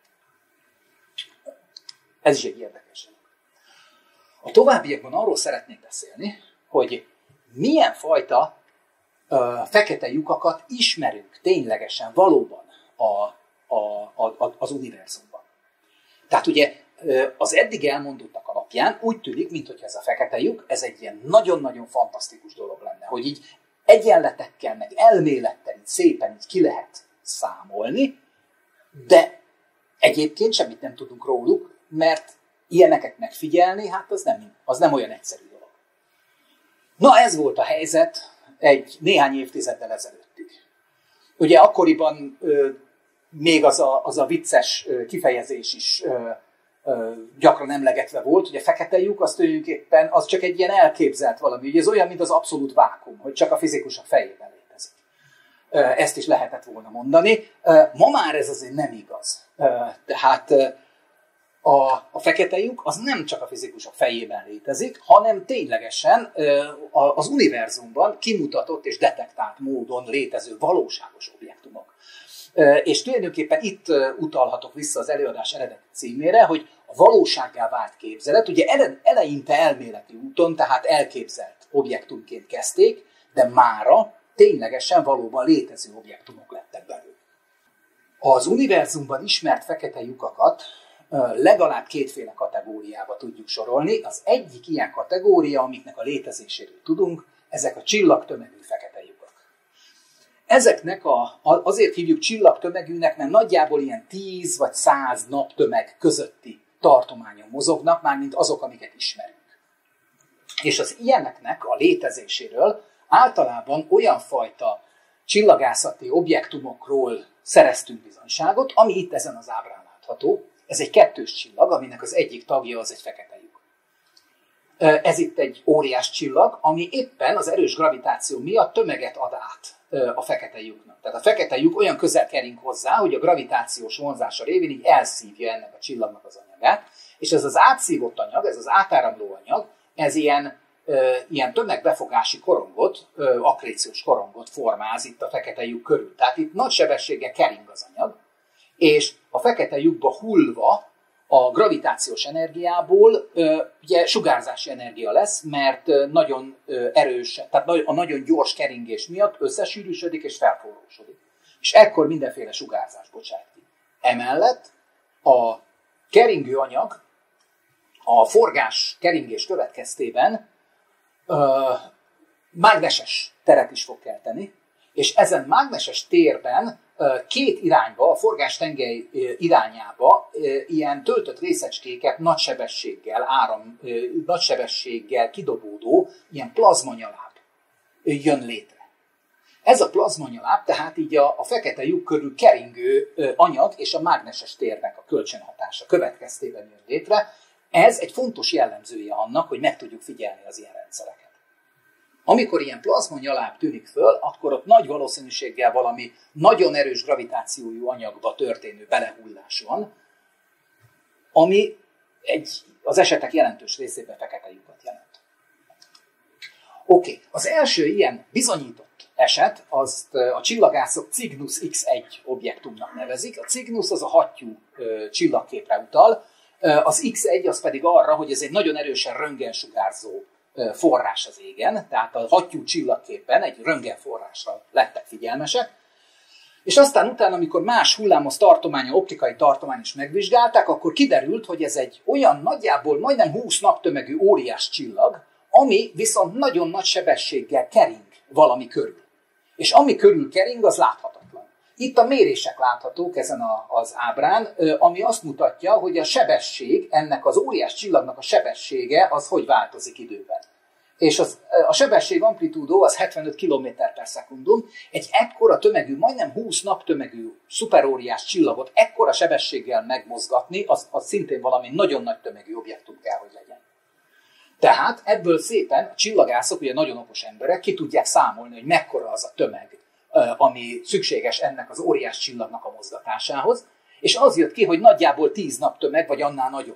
Ez is egy érdekes. A továbbiakban arról szeretnék beszélni, hogy milyen fajta ö, fekete lyukakat ismerünk ténylegesen, valóban a, a, a, az univerzumban. Tehát ugye az eddig elmondottak alapján úgy tűnik, mintha ez a fekete lyuk, ez egy ilyen nagyon-nagyon fantasztikus dolog lenne, hogy így egyenletekkel, meg elmélettel így szépen így ki lehet számolni, de egyébként semmit nem tudunk róluk, mert ilyeneket megfigyelni, hát az nem, az nem olyan egyszerű dolog. Na, ez volt a helyzet egy néhány évtizeddel ezelőttig. Ugye akkoriban ö, még az a, az a vicces ö, kifejezés is ö, ö, gyakran emlegetve volt, hogy a fekete lyuk az tulajdonképpen az csak egy ilyen elképzelt valami. Ugye ez olyan, mint az abszolút vákum, hogy csak a fizikusok fejében létezik. Ö, ezt is lehetett volna mondani. Ö, ma már ez azért nem igaz. Ö, tehát ö, A, a fekete lyuk az nem csak a fizikusok fejében létezik, hanem ténylegesen az univerzumban kimutatott és detektált módon létező valóságos objektumok. És tulajdonképpen itt utalhatok vissza az előadás eredeti címére, hogy a valósággá vált képzelet, ugye eleinte elméleti úton, tehát elképzelt objektumként kezdték, de mára ténylegesen valóban létező objektumok lettek belőle. Az univerzumban ismert fekete lyukakat legalább kétféle kategóriába tudjuk sorolni. Az egyik ilyen kategória, amiknek a létezéséről tudunk, ezek a csillagtömegű fekete lyukak. Ezeknek a, azért hívjuk csillagtömegűnek, mert nagyjából ilyen tíz vagy száz naptömeg közötti tartományon mozognak, mármint azok, amiket ismerünk. És az ilyeneknek a létezéséről általában olyan fajta csillagászati objektumokról szereztünk bizonyságot, ami itt ezen az ábrán látható. Ez egy kettős csillag, aminek az egyik tagja az egy fekete lyuk. Ez itt egy óriás csillag, ami éppen az erős gravitáció miatt tömeget ad át a fekete lyuknak. Tehát a fekete lyuk olyan közel kering hozzá, hogy a gravitációs vonzása révén így elszívja ennek a csillagnak az anyagát, és ez az átszívott anyag, ez az átáramló anyag, ez ilyen, ö, ilyen tömegbefogási korongot, ö, akréciós korongot formáz itt a fekete lyuk körül. Tehát itt nagy sebességgel kering az anyag, és a fekete lyukba hullva a gravitációs energiából ö, ugye sugárzási energia lesz, mert nagyon ö, erős, tehát a nagyon gyors keringés miatt összesűrűsödik és felforrósodik. És ekkor mindenféle sugárzás bocsát ki. Emellett a keringő anyag a forgás keringés következtében ö, mágneses teret is fog kelteni, és ezen mágneses térben két irányba, a forgástengely irányába ilyen töltött részecskéket nagy sebességgel, áram, nagy sebességgel kidobódó ilyen plazmanyaláb jön létre. Ez a plazmanyaláb tehát így a, a fekete lyuk körül keringő anyag és a mágneses térnek a kölcsönhatása következtében jön létre. Ez egy fontos jellemzője annak, hogy meg tudjuk figyelni az ilyen rendszereket. Amikor ilyen plazmanyaláb tűnik föl, akkor ott nagy valószínűséggel valami nagyon erős gravitációjú anyagba történő belehullás van, ami egy, az esetek jelentős részében fekete lyukat jelent. Oké, okay. Az első ilyen bizonyított eset, azt a csillagászok Cygnus X egy objektumnak nevezik. A Cygnus az a hattyú csillagképre utal, az X egy az pedig arra, hogy ez egy nagyon erősen röntgensugárzó forrás az égen, tehát a hattyú csillagképpen egy röntgenforrásra lettek figyelmesek, és aztán utána, amikor más hullámos tartománya, optikai tartomány is megvizsgálták, akkor kiderült, hogy ez egy olyan nagyjából majdnem húsz naptömegű óriás csillag, ami viszont nagyon nagy sebességgel kering valami körül. És ami körül kering, az láthatatlan. Itt a mérések láthatók ezen a, az ábrán, ami azt mutatja, hogy a sebesség, ennek az óriás csillagnak a sebessége, az hogy változik időben. És az, a sebesség amplitúdó az hetvenöt kilométer per szekundum, egy ekkora tömegű, majdnem húsz naptömegű szuperóriás csillagot ekkora sebességgel megmozgatni, az, az szintén valami nagyon nagy tömegű objektum kell, hogy legyen. Tehát ebből szépen a csillagászok, ugye nagyon okos emberek, ki tudják számolni, hogy mekkora az a tömeg, ami szükséges ennek az óriás csillagnak a mozgatásához, és az jött ki, hogy nagyjából tíz naptömeg, vagy annál nagyobb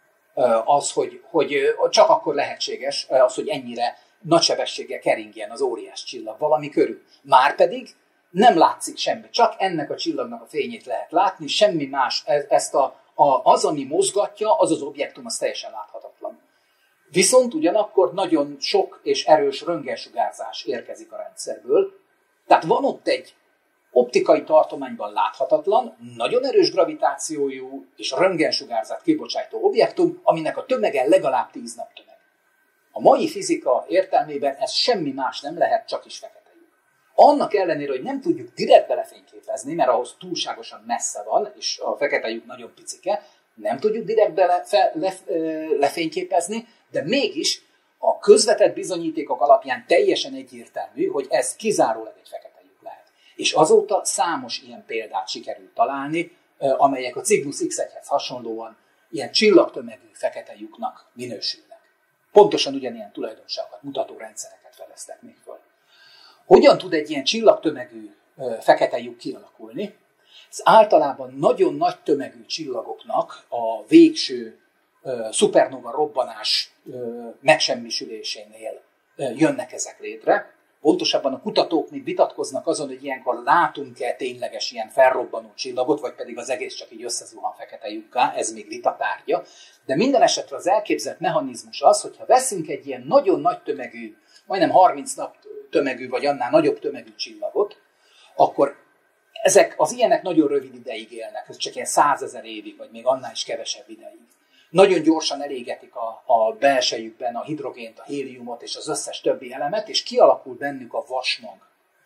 az, hogy, hogy csak akkor lehetséges az, hogy ennyire nagy sebességgel keringjen az óriás csillag valami körül. Márpedig nem látszik semmi, csak ennek a csillagnak a fényét lehet látni, semmi más, ezt a, a, az, ami mozgatja, az az objektum, az teljesen láthatatlan. Viszont ugyanakkor nagyon sok és erős röntgensugárzás érkezik a rendszerből, tehát van ott egy optikai tartományban láthatatlan, nagyon erős gravitációjú és röntgensugárzát kibocsátó objektum, aminek a tömege legalább tíz naptömeg. A mai fizika értelmében ez semmi más nem lehet, csak is fekete lyuk. Annak ellenére, hogy nem tudjuk direkt belefényképezni, mert ahhoz túlságosan messze van, és a fekete lyuk nagyon picike, nem tudjuk direkt bele, fe, le, lefényképezni, de mégis a közvetett bizonyítékok alapján teljesen egyértelmű, hogy ez kizárólag egy fekete lyuk lehet. És azóta számos ilyen példát sikerült találni, amelyek a Cygnus X egyhez hasonlóan ilyen csillagtömegű fekete lyuknak minősülnek. Pontosan ugyanilyen tulajdonságokat mutató rendszereket fedeztek még föl. Hogyan tud egy ilyen csillagtömegű fekete lyuk kialakulni? Ez általában nagyon nagy tömegű csillagoknak a végső szupernova robbanás megsemmisülésénél jönnek ezek létre. Pontosabban a kutatók még vitatkoznak azon, hogy ilyenkor látunk-e tényleges ilyen felrobbanó csillagot, vagy pedig az egész csak így összezuhan fekete lyukká, ez még vitatárgya. De minden esetre az elképzelt mechanizmus az, hogyha veszünk egy ilyen nagyon nagy tömegű, majdnem harminc nap tömegű, vagy annál nagyobb tömegű csillagot, akkor ezek az ilyenek nagyon rövid ideig élnek, ez csak ilyen százezer évig, vagy még annál is kevesebb ideig. Nagyon gyorsan elégetik a, a belsejükben a hidrogént, a héliumot és az összes többi elemet, és kialakul bennük a vasmag.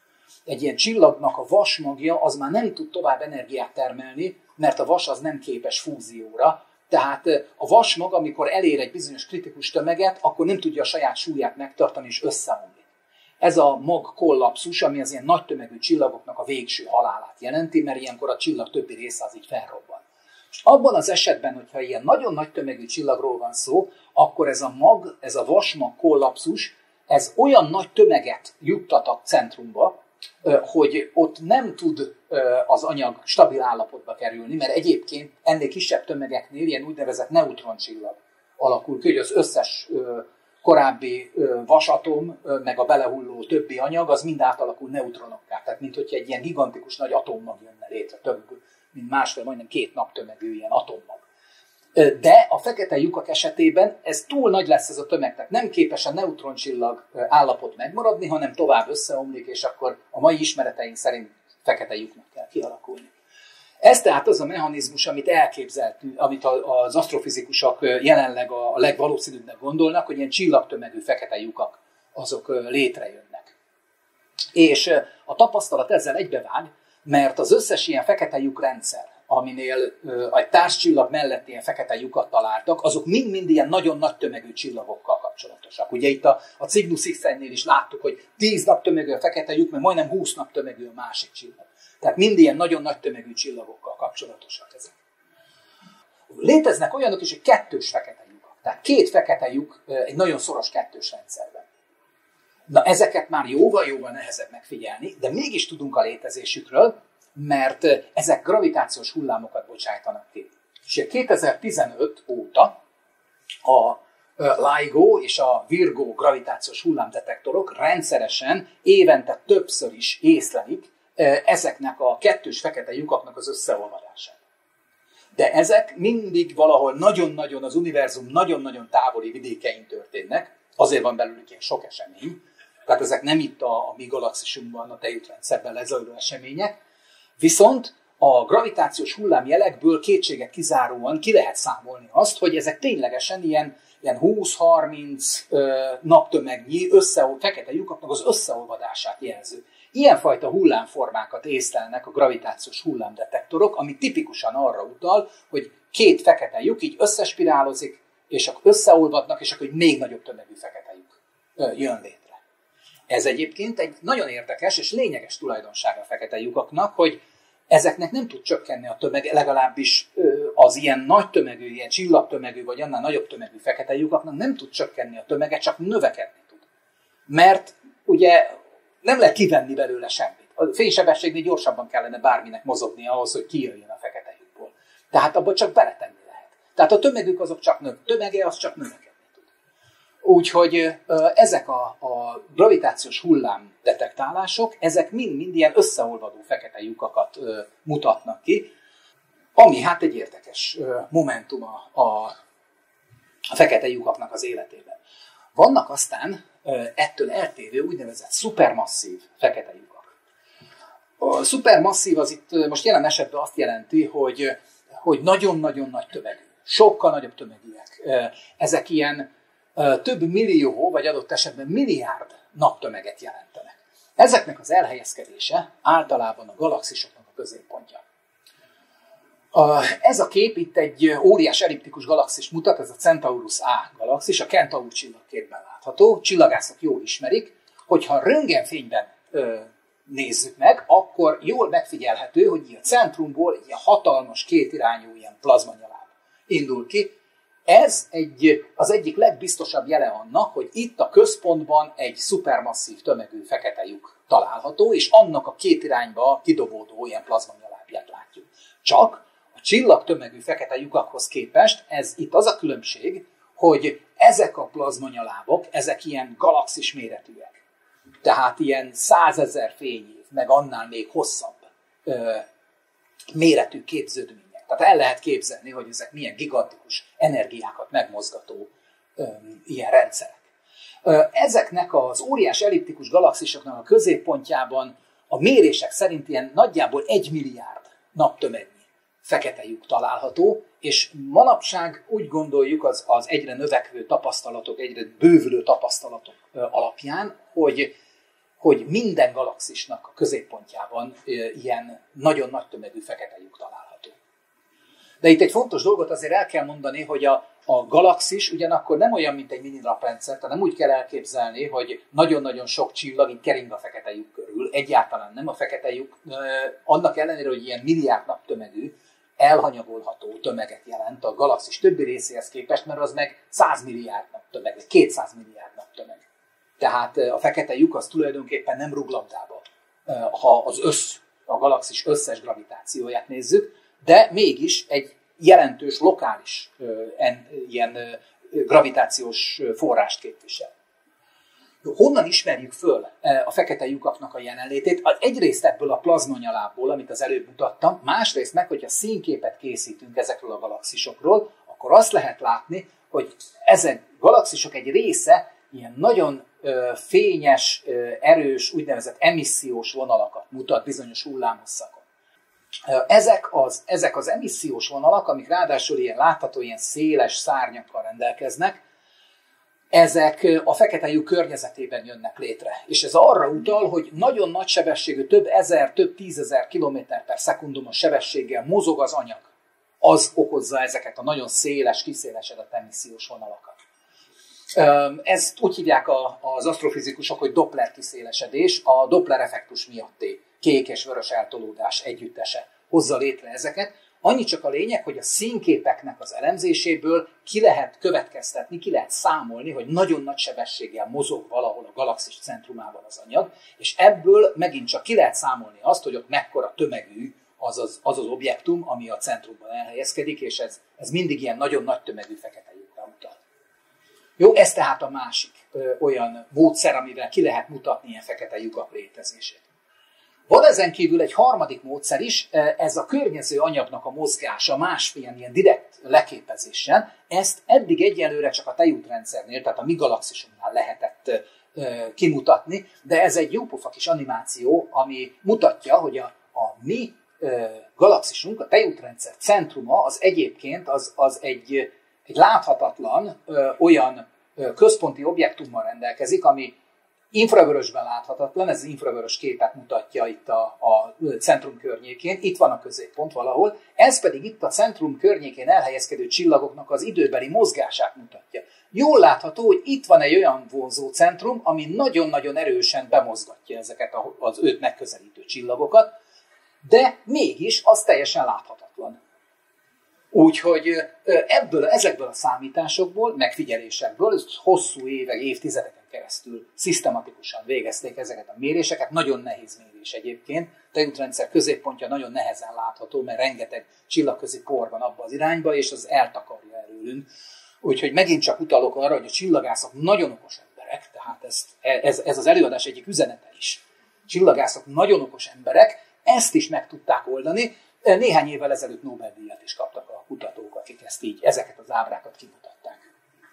Egy ilyen csillagnak a vasmagja az már nem tud tovább energiát termelni, mert a vas az nem képes fúzióra, tehát a vasmag, amikor elér egy bizonyos kritikus tömeget, akkor nem tudja a saját súlyát megtartani és összeomlik. Ez a mag-kollapszus, ami az ilyen nagy tömegű csillagoknak a végső halálát jelenti, mert ilyenkor a csillag többi része az így felrobban. És abban az esetben, hogyha ilyen nagyon nagy tömegű csillagról van szó, akkor ez a mag, ez a vasmag kollapszus, ez olyan nagy tömeget juttat a centrumba, hogy ott nem tud az anyag stabil állapotba kerülni, mert egyébként ennél kisebb tömegeknél ilyen úgynevezett neutroncsillag alakul ki, hogy az összes korábbi vasatom, meg a belehulló többi anyag, az mind átalakul neutronokká. Tehát, mint hogyha egy ilyen gigantikus nagy atommag jönne létre, több, mint másfél, majdnem két naptömegű ilyen atommag. De a fekete lyukak esetében ez túl nagy lesz ez a tömeg, tehát nem képes a neutroncsillag állapot megmaradni, hanem tovább összeomlik, és akkor a mai ismereteink szerint fekete lyuknak kell kialakulni. Ez tehát az a mechanizmus, amit elképzeltünk, amit az asztrofizikusok jelenleg a legvalószínűbbnek gondolnak, hogy ilyen csillagtömegű fekete lyukak azok létrejönnek. És a tapasztalat ezzel egybevág, mert az összes ilyen fekete lyuk rendszer, aminél egy társcsillag mellett ilyen fekete lyukat találtak, azok mind-mind ilyen nagyon nagy tömegű csillagokkal kapcsolatosak. Ugye itt a, a Cygnus X-nél is láttuk, hogy tíz naptömegű a fekete lyuk, meg majdnem húsz naptömegű a másik csillag. Tehát mind ilyen nagyon nagy tömegű csillagokkal kapcsolatosak ezek. Léteznek olyanok is, hogy kettős fekete lyukak. Tehát két fekete lyuk egy nagyon szoros kettős rendszerben. Na ezeket már jóval-jóval nehezebb megfigyelni, de mégis tudunk a létezésükről, mert ezek gravitációs hullámokat bocsájtanak ki. És kétezer-tizenöt óta a LIGO és a Virgo gravitációs hullámdetektorok rendszeresen évente többször is észlelik ezeknek a kettős fekete lyukaknak az összeolvadását. De ezek mindig valahol nagyon-nagyon az univerzum nagyon-nagyon távoli vidékein történnek, azért van belőlük ilyen sok esemény, tehát ezek nem itt a, a mi galaxisunkban, a tejútrendszerben lezajló események, viszont a gravitációs hullámjelekből kétségek kizáróan ki lehet számolni azt, hogy ezek ténylegesen ilyen, ilyen húsz-harminc naptömegnyi össze, fekete lyukaknak az összeolvadását jelző. Ilyenfajta hullámformákat észlelnek a gravitációs hullámdetektorok, ami tipikusan arra utal, hogy két fekete lyuk így összespirálozik, és akkor összeolvadnak, és akkor még nagyobb tömegű fekete lyuk jön létre. Ez egyébként egy nagyon érdekes és lényeges tulajdonsága a fekete lyukaknak, hogy ezeknek nem tud csökkenni a tömeg, legalábbis az ilyen nagy tömegű, ilyen csillagtömegű, vagy annál nagyobb tömegű fekete lyukaknak nem tud csökkenni a tömege, csak növekedni tud. Mert ugye nem lehet kivenni belőle semmit. A fénysebességnél gyorsabban kellene bárminek mozogni ahhoz, hogy kijöjjön a fekete lyukból. Tehát abban csak beletenni lehet. Tehát a tömegük azok csak növ, tömege az csak növekedni tud. Úgyhogy ezek a, a gravitációs hullám detektálások, ezek mind-mind ilyen összeolvadó fekete lyukakat mutatnak ki, ami hát egy érdekes momentum a, a, a fekete lyukaknak az életében. Vannak aztán ettől eltérő úgynevezett szupermasszív fekete lyukak. A szupermasszív az itt most jelen esetben azt jelenti, hogy, hogy nagyon-nagyon nagy tömegű, sokkal nagyobb tömegűek. Ezek ilyen több millió, vagy adott esetben milliárd naptömeget jelentenek. Ezeknek az elhelyezkedése általában a galaxisoknak a középpontja. Ez a kép itt egy óriás elliptikus galaxis mutat, ez a Centaurus A galaxis, a Kentaur csillagképben látható, csillagászok jól ismerik, hogyha röntgenfényben ö, nézzük meg, akkor jól megfigyelhető, hogy a centrumból egy ilyen hatalmas kétirányú ilyen plazmanyaláb indul ki. Ez egy, az egyik legbiztosabb jele annak, hogy itt a központban egy szupermasszív tömegű fekete lyuk található, és annak a két irányba kidobódó ilyen plazmanyalábját látjuk. Csak a csillagtömegű fekete lyukakhoz képest ez itt az a különbség, hogy ezek a plazmanyalábok, ezek ilyen galaxis méretűek. Tehát ilyen százezer fényév, meg annál még hosszabb ö, méretű képződmények. Tehát el lehet képzelni, hogy ezek milyen gigantikus energiákat megmozgató ö, ilyen rendszerek. Ö, ezeknek az óriás elliptikus galaxisoknak a középpontjában a mérések szerint ilyen nagyjából egy milliárd naptömegnyi fekete lyuk található, és manapság úgy gondoljuk az, az egyre növekvő tapasztalatok, egyre bővülő tapasztalatok alapján, hogy, hogy minden galaxisnak a középpontjában ilyen nagyon nagy tömegű fekete lyuk található. De itt egy fontos dolgot azért el kell mondani, hogy a, A galaxis ugyanakkor nem olyan, mint egy mini naprendszer, tehát nem úgy kell elképzelni, hogy nagyon-nagyon sok csillag így kering a fekete lyuk körül. Egyáltalán nem. A fekete lyuk, annak ellenére, hogy ilyen milliárd naptömegű, elhanyagolható tömeget jelent a galaxis többi részéhez képest, mert az meg száz milliárd naptömeg, vagy kétszáz milliárd naptömeg. Tehát a fekete lyuk az tulajdonképpen nem ruglabdába, ha az össz, a galaxis összes gravitációját nézzük, de mégis egy jelentős lokális en, ilyen gravitációs forrást képvisel. Honnan ismerjük föl a fekete lyukaknak a jelenlétét? Egyrészt ebből a plazmanyalábból, amit az előbb mutattam, másrészt meg, hogyha színképet készítünk ezekről a galaxisokról, akkor azt lehet látni, hogy ezek galaxisok egy része ilyen nagyon fényes, erős, úgynevezett emissziós vonalakat mutat bizonyos hullámhosszakon. Ezek az, ezek az emissziós vonalak, amik ráadásul ilyen látható, ilyen széles szárnyakkal rendelkeznek, ezek a fekete lyuk környezetében jönnek létre. És ez arra utal, hogy nagyon nagy sebességű, több ezer, több tízezer kilométer per szekundumos sebességgel mozog az anyag. Az okozza ezeket a nagyon széles, kiszélesedett emissziós vonalakat. Ezt úgy hívják az asztrofizikusok, hogy Doppler kiszélesedés, a Doppler effektus miatti kék és vörös eltolódás együttese hozza létre ezeket. Annyi csak a lényeg, hogy a színképeknek az elemzéséből ki lehet következtetni, ki lehet számolni, hogy nagyon nagy sebességgel mozog valahol a galaxis centrumában az anyag, és ebből megint csak ki lehet számolni azt, hogy ott mekkora tömegű az az, az, az objektum, ami a centrumban elhelyezkedik, és ez, ez mindig ilyen nagyon nagy tömegű fekete lyukra utal. Jó, ez tehát a másik ö, olyan módszer, amivel ki lehet mutatni ilyen fekete lyukak létezését. Van ezen kívül egy harmadik módszer is, ez a környező anyagnak a mozgása másfél ilyen direkt leképezésen. Ezt eddig egyelőre csak a tejútrendszernél, tehát a mi galaxisunknál lehetett kimutatni, de ez egy jópofa kis animáció, ami mutatja, hogy a, a mi galaxisunk, a tejútrendszer centruma az egyébként az, az egy, egy láthatatlan olyan központi objektummal rendelkezik, ami infravörösben láthatatlan, ez az infravörös képet mutatja itt a, a centrum környékén, itt van a középpont valahol, ez pedig itt a centrum környékén elhelyezkedő csillagoknak az időbeli mozgását mutatja. Jól látható, hogy itt van egy olyan vonzócentrum, ami nagyon-nagyon erősen bemozgatja ezeket az őt megközelítő csillagokat, de mégis az teljesen láthatatlan. Úgyhogy ebből, ezekből a számításokból, megfigyelésekből, hosszú évek, évtizedeken keresztül szisztematikusan végezték ezeket a méréseket, nagyon nehéz mérés egyébként, tejútrendszer középpontja nagyon nehezen látható, mert rengeteg csillagközi por van abba az irányba, és az eltakarja előlünk. Úgyhogy megint csak utalok arra, hogy a csillagászok nagyon okos emberek, tehát ez, ez, ez az előadás egyik üzenete is. Csillagászok nagyon okos emberek, ezt is meg tudták oldani. Néhány évvel ezelőtt Nobel-díjat is kaptak a kutatók, akik ezt így, ezeket az ábrákat kimutatták.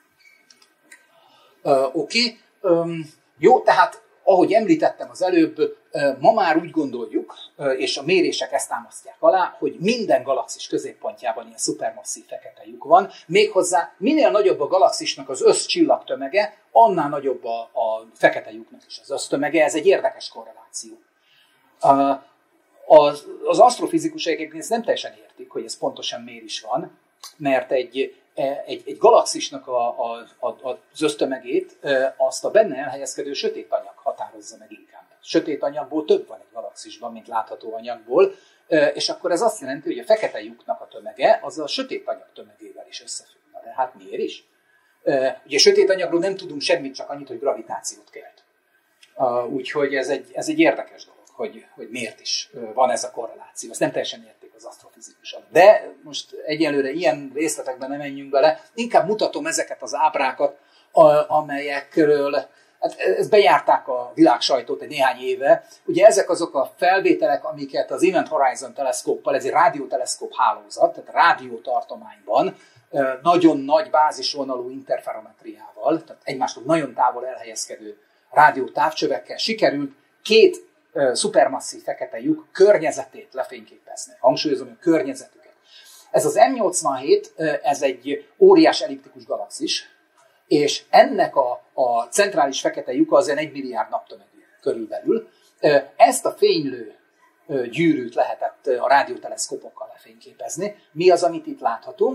Uh, Oké, okay. um, jó, tehát ahogy említettem az előbb, uh, ma már úgy gondoljuk, uh, és a mérések ezt támasztják alá, hogy minden galaxis középpontjában ilyen szupermasszív fekete lyuk van, méghozzá minél nagyobb a galaxisnak az összcsillagtömege, annál nagyobb a, a fekete lyuknak is az össztömege, ez egy érdekes korreláció. Uh, Az, az asztrofizikusok egyébként ezt nem teljesen értik, hogy ez pontosan miért is van, mert egy, egy, egy galaxisnak a, a, a, az össztömegét azt a benne elhelyezkedő sötét anyag határozza meg inkább. Sötét anyagból több van egy galaxisban, mint látható anyagból, és akkor ez azt jelenti, hogy a fekete lyuknak a tömege az a sötét anyag tömegével is összefügg. De hát miért is? Ugye sötét anyagról nem tudunk semmit, csak annyit, hogy gravitációt kelt. Úgyhogy ez egy, ez egy érdekes dolog. Hogy, hogy miért is van ez a korreláció. Ezt nem teljesen érték az asztrofizikusok. De most egyelőre ilyen részletekben nem menjünk bele, inkább mutatom ezeket az ábrákat, amelyekről, hát ezt bejárták a világsajtót egy néhány éve. Ugye ezek azok a felvételek, amiket az Event Horizon teleszkóppal, ez egy rádióteleszkóp hálózat, tehát rádiótartományban, nagyon nagy bázisvonalú interferometriával, tehát egymástól nagyon távol elhelyezkedő rádiótávcsövekkel sikerült két szupermasszív fekete lyuk környezetét lefényképezni. Hangsúlyozom, a környezetüket. Ez az M nyolcvanhét, ez egy óriás elliptikus galaxis, és ennek a, a centrális fekete lyuka az egy milliárd naptömegű körülbelül. Ezt a fénylő gyűrűt lehetett a rádióteleszkópokkal lefényképezni. Mi az, amit itt láthatunk?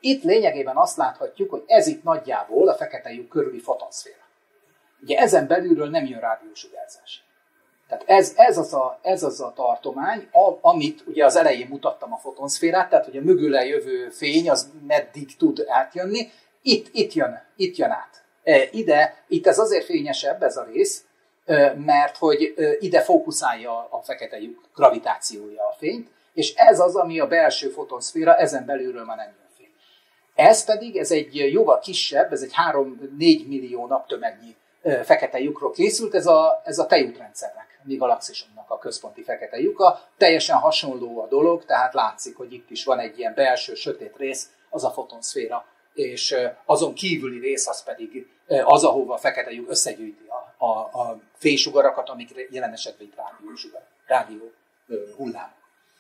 itt lényegében azt láthatjuk, hogy ez itt nagyjából a fekete lyuk körüli fotonszféra. Ugye ezen belülről nem jön rádiósugárzás. Tehát ez, ez, az a, ez az a tartomány, a, amit ugye az elején mutattam a fotonszférát, tehát hogy a mögüle jövő fény az meddig tud átjönni, itt, itt, jön, itt jön át. E, ide, itt ez azért fényesebb ez a rész, mert hogy ide fókuszálja a fekete lyuk gravitációja a fényt, és ez az, ami a belső fotonszféra, ezen belülről már nem jön fény. Ez pedig, ez egy jóval kisebb, ez egy három-négy millió naptömegnyi fekete lyukról készült, ez a, ez a tejútrendszernek, mi galaxisunknak a központi fekete lyuka. Teljesen hasonló a dolog, tehát látszik, hogy itt is van egy ilyen belső sötét rész, az a fotonszféra, és azon kívüli rész az pedig az, ahova a fekete lyuk összegyűjti a, a, a fénysugarakat, amik jelen esetben itt rádiósugar, rádió hullám.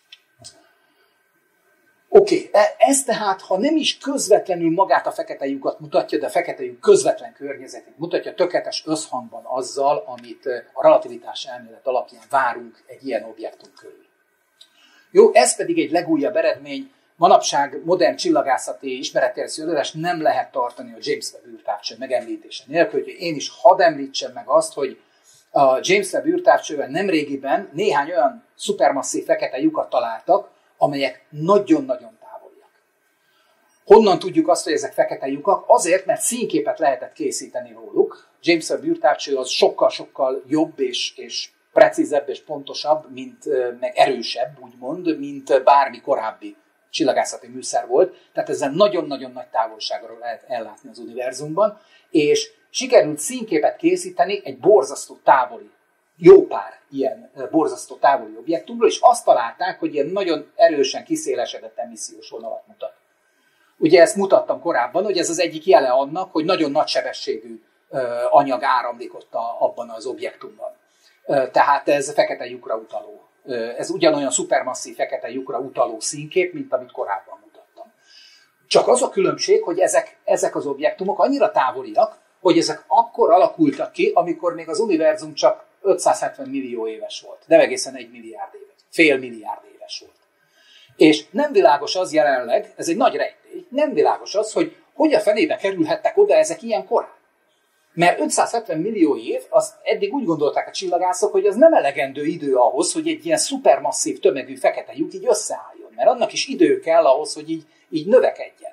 Oké, okay. Ez tehát, ha nem is közvetlenül magát a fekete lyukat mutatja, de a fekete lyuk közvetlen környezetét mutatja, tökéletes összhangban azzal, amit a relativitás elmélet alapján várunk egy ilyen objektum körül. Jó, ez pedig egy legújabb eredmény. Manapság modern csillagászati ismeretterjesztő nem lehet tartani a James Webb űrtávcső megemlítése nélkül, hogy én is hadd említsem meg azt, hogy a James Webb űrtávcsővel nemrégiben néhány olyan szupermasszív fekete lyukat találtak, amelyek nagyon-nagyon távoliak. Honnan tudjuk azt, hogy ezek fekete lyukak? Azért, mert színképet lehetett készíteni róluk. James Webb űrtávcső az sokkal-sokkal jobb és, és precízebb és pontosabb, mint, meg erősebb, úgymond, mint bármi korábbi csillagászati műszer volt. Tehát ezzel nagyon-nagyon nagy távolságról lehet ellátni az univerzumban, és sikerült színképet készíteni egy borzasztó távoli, jó pár ilyen borzasztó távoli objektumról, és azt találták, hogy ilyen nagyon erősen kiszélesedett emissziós vonalat mutat. Ugye ezt mutattam korábban, hogy ez az egyik jele annak, hogy nagyon nagy sebességű anyag áramlik ott a, abban az objektumban. Tehát ez fekete lyukra utaló. Ez ugyanolyan szupermasszív fekete lyukra utaló színkép, mint amit korábban mutattam. Csak az a különbség, hogy ezek, ezek az objektumok annyira távoliak, hogy ezek akkor alakultak ki, amikor még az univerzum csak ötszázhetven millió éves volt. Nem egészen egy milliárd éves. Fél milliárd éves volt. És nem világos az jelenleg, ez egy nagy rejtély, nem világos az, hogy hogy a fenébe kerülhettek oda ezek ilyen korán. Mert ötszázhetven millió év, azt eddig úgy gondolták a csillagászok, hogy az nem elegendő idő ahhoz, hogy egy ilyen szupermasszív tömegű fekete lyuk így összeálljon. Mert annak is idő kell ahhoz, hogy így, így növekedjen.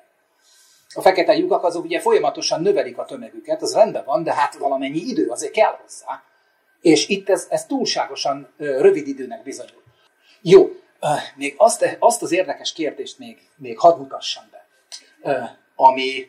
A fekete lyukak azok ugye folyamatosan növelik a tömegüket, az rendben van, de hát valamennyi idő azért kell hozzá. És itt ez, ez túlságosan rövid időnek bizonyul. Jó, még azt, azt az érdekes kérdést még, még hadd mutassam be, ami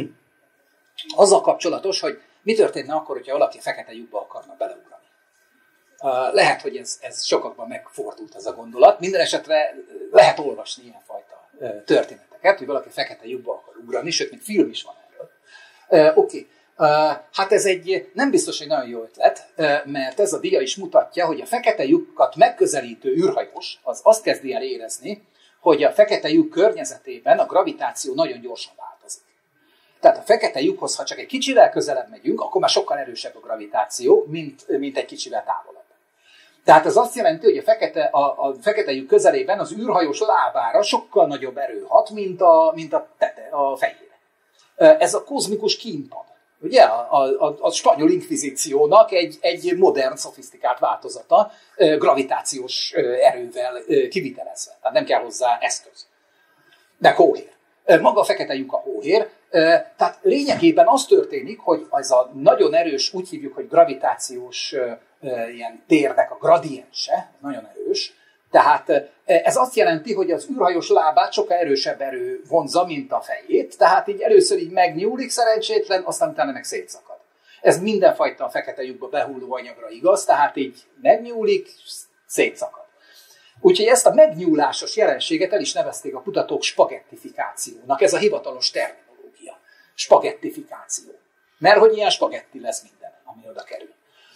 azzal kapcsolatos, hogy mi történne akkor, hogyha valaki fekete lyukba akarna beleugrani. Lehet, hogy ez, ez sokakban megfordult ez a gondolat. Minden esetre lehet olvasni ilyenfajta történeteket, hogy valaki fekete lyukba akar ugrani, sőt, még film is van erről. Oké. Okay. Uh, hát ez egy nem biztos egy nagyon jó ötlet, uh, mert ez a dia is mutatja, hogy a fekete lyukat megközelítő űrhajós az azt kezdi el érezni, hogy a fekete lyuk környezetében a gravitáció nagyon gyorsan változik. Tehát a fekete lyukhoz, ha csak egy kicsivel közelebb megyünk, akkor már sokkal erősebb a gravitáció, mint, mint egy kicsivel távolabb. Tehát ez azt jelenti, hogy a fekete, a, a fekete lyuk közelében az űrhajós lábára sokkal nagyobb erő hat, mint a, mint a, tete, a fejére. Uh, ez a kozmikus kínpad. Ugye a, a, a spanyol inkvizíciónak egy, egy modern, szofisztikált változata, gravitációs erővel kivitelezve. Tehát nem kell hozzá eszköz. De hóhér. Maga a fekete lyuk a hóhér. Tehát lényegében az történik, hogy ez a nagyon erős, úgy hívjuk, hogy gravitációs ilyen térnek a gradiense, nagyon erős. Tehát ez azt jelenti, hogy az űrhajós lábát sokkal erősebb erő vonzza, mint a fejét. Tehát így először így megnyúlik szerencsétlen, aztán utána meg szétszakad. Ez mindenfajta a fekete lyukba behulló anyagra igaz, tehát így megnyúlik, szétszakad. Úgyhogy ezt a megnyúlásos jelenséget el is nevezték a kutatók spagettifikációnak. Ez a hivatalos terminológia. Spagettifikáció. Mert hogy ilyen spagetti lesz minden, ami oda kerül.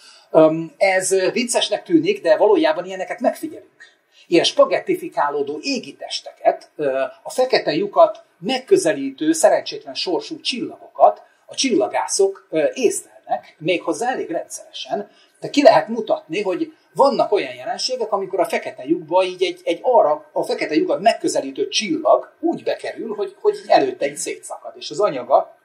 Ez viccesnek tűnik, de valójában ilyeneket megfigyelünk. Ilyen spagettifikálódó égitesteket, a fekete lyukat megközelítő, szerencsétlen sorsú csillagokat a csillagászok észlelnek. megfigyelnek, méghozzá elég rendszeresen, de ki lehet mutatni, hogy vannak olyan jelenségek, amikor a fekete lyukba így egy, egy arra, a fekete lyukat megközelítő csillag úgy bekerül, hogy, hogy előtte egy szétszakad, és az anyaga,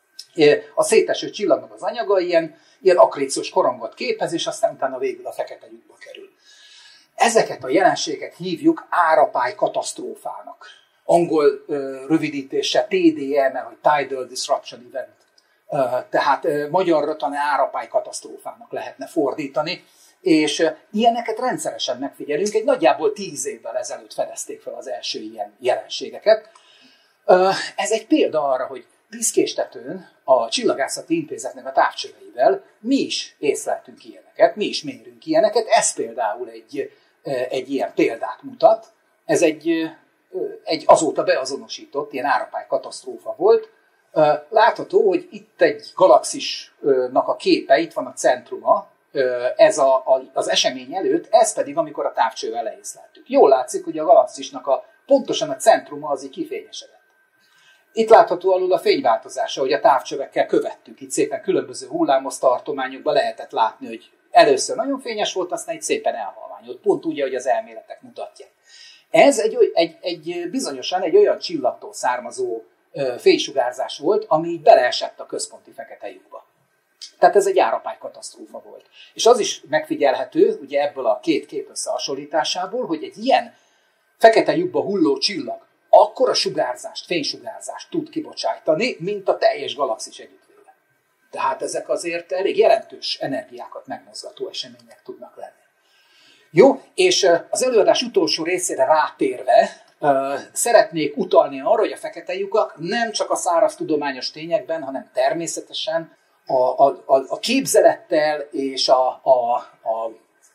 a széteső csillagnak az anyaga ilyen, ilyen akréciós korongot képez, és aztán utána végül a fekete lyukba kerül. Ezeket a jelenségeket hívjuk árapály katasztrófának. Angol ö, rövidítése té dé e, mert hogy Tidal Disruption Event. Ö, tehát ö, magyarra talán árapály katasztrófának lehetne fordítani, és ö, ilyeneket rendszeresen megfigyelünk. Egy nagyjából tíz évvel ezelőtt fedezték fel az első ilyen jelenségeket. Ö, ez egy példa arra, hogy Piszkéstetőn a Csillagászati Intézetnek a távcsöveivel mi is észleltünk ilyeneket, mi is mérünk ilyeneket. Ez például egy, egy ilyen példát mutat. Ez egy, egy azóta beazonosított ilyen árapály katasztrófa volt. Látható, hogy itt egy galaxisnak a képe, itt van a centruma, ez a, a, az esemény előtt, ez pedig amikor a távcsővel leészleltük. Jól látszik, hogy a galaxisnak a, pontosan a centruma az így kifényesedett. Itt látható alul a fényváltozása, hogy a távcsövekkel követtük. Itt szépen különböző hullámos tartományokban lehetett látni, hogy először nagyon fényes volt, aztán itt szépen elhalványult. Pont úgy, ahogy az elméletek mutatják. Ez egy, egy, egy bizonyosan egy olyan csillagtól származó fénysugárzás volt, ami így beleesett a központi fekete lyukba. Tehát ez egy árapály katasztrófa volt. És az is megfigyelhető, ugye ebből a két kép összehasonlításából, hogy egy ilyen fekete lyukba hulló csillag akkora sugárzást, fénysugárzást tud kibocsájtani, mint a teljes galaxis együttvéve. Tehát ezek azért elég jelentős energiákat megmozgató események tudnak lenni. Jó, és az előadás utolsó részére rátérve szeretnék utalni arra, hogy a fekete lyukak nem csak a száraz tudományos tényekben, hanem természetesen a, a, a, a képzelettel és a, a, a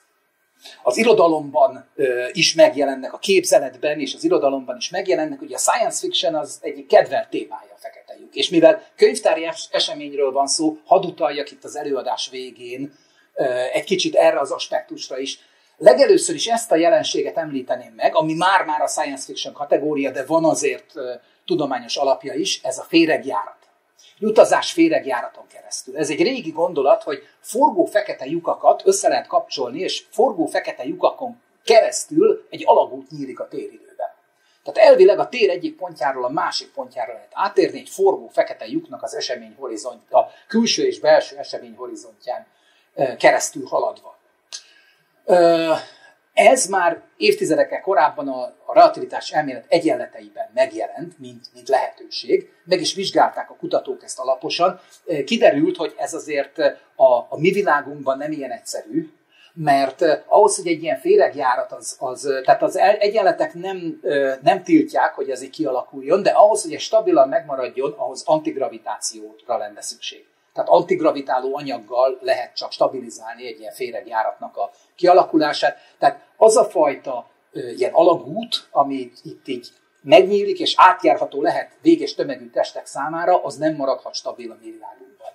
az irodalomban is megjelennek, a képzeletben és az irodalomban is megjelennek, ugye a science fiction az egyik kedvelt témája a fekete lyuk. És mivel könyvtári eseményről van szó, hadd utaljak itt az előadás végén egy kicsit erre az aspektusra is. Legelőször is ezt a jelenséget említeném meg, ami már-már a science fiction kategória, de van azért tudományos alapja is, ez a féregjárat. Utazás féregjáraton keresztül. Ez egy régi gondolat, hogy forgó fekete lyukakat össze lehet kapcsolni, és forgó fekete lyukakon keresztül egy alagút nyílik a téridőben. Tehát elvileg a tér egyik pontjáról a másik pontjára lehet átérni egy forgó fekete lyuknak az esemény horizont, a külső és belső esemény horizontján keresztül haladva. Ez már évtizedekkel korábban a, a relativitás elmélet egyenleteiben megjelent, mint, mint lehetőség. Meg is vizsgálták a kutatók ezt alaposan. Kiderült, hogy ez azért a, a mi világunkban nem ilyen egyszerű, mert ahhoz, hogy egy ilyen féregjárat, az, az, tehát az egyenletek nem, nem tiltják, hogy ez így kialakuljon, de ahhoz, hogy ez stabilan megmaradjon, ahhoz antigravitációra lenne szükség. Tehát antigravitáló anyaggal lehet csak stabilizálni egy ilyen féregjáratnak a kialakulását. Tehát az a fajta ö, ilyen alagút, ami itt így megnyílik és átjárható lehet véges tömegű testek számára, az nem maradhat stabil a mi világunkban.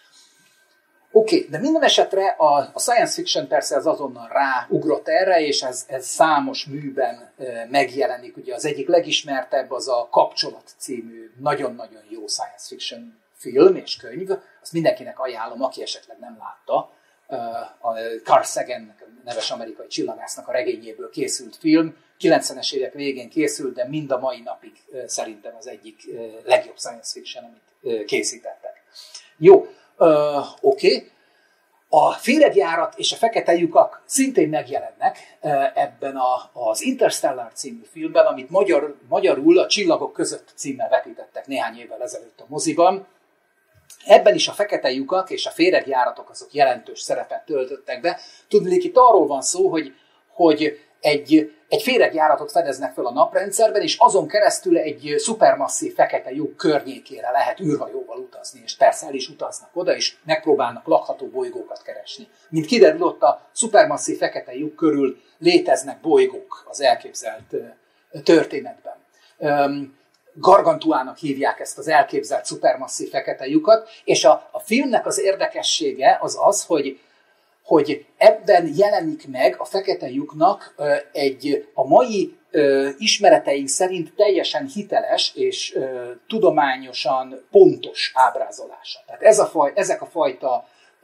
Oké, okay, de minden esetre a, a science fiction persze az azonnal ráugrott erre, és ez, ez számos műben ö, megjelenik. Ugye az egyik legismertebb az a Kapcsolat című nagyon-nagyon jó science fiction film és könyv, azt mindenkinek ajánlom, aki esetleg nem látta. A Carl Sagan neves amerikai csillagásznak a regényéből készült film, kilencvenes évek végén készült, de mind a mai napig szerintem az egyik legjobb science fiction, amit készítettek. Jó, oké. Okay. A féregjárat és a fekete lyukak szintén megjelennek ebben a, az Interstellar című filmben, amit magyar, magyarul a Csillagok között címmel vetítettek néhány évvel ezelőtt a moziban. Ebben is a fekete lyukak és a féregjáratok azok jelentős szerepet töltöttek be. Tudnék, itt arról van szó, hogy, hogy egy, egy féregjáratot fedeznek fel a naprendszerben, és azon keresztül egy szupermasszív fekete lyuk környékére lehet űrhajóval utazni, és persze el is utaznak oda, és megpróbálnak lakható bolygókat keresni. Mint kiderül, ott a szupermasszív fekete lyuk körül léteznek bolygók az elképzelt történetben. Gargantuának hívják ezt az elképzelt szupermasszív fekete lyukat, és a, a filmnek az érdekessége az az, hogy, hogy ebben jelenik meg a fekete lyuknak egy a mai ö, ismereteink szerint teljesen hiteles és ö, tudományosan pontos ábrázolása. Tehát ez a faj, ezek a fajta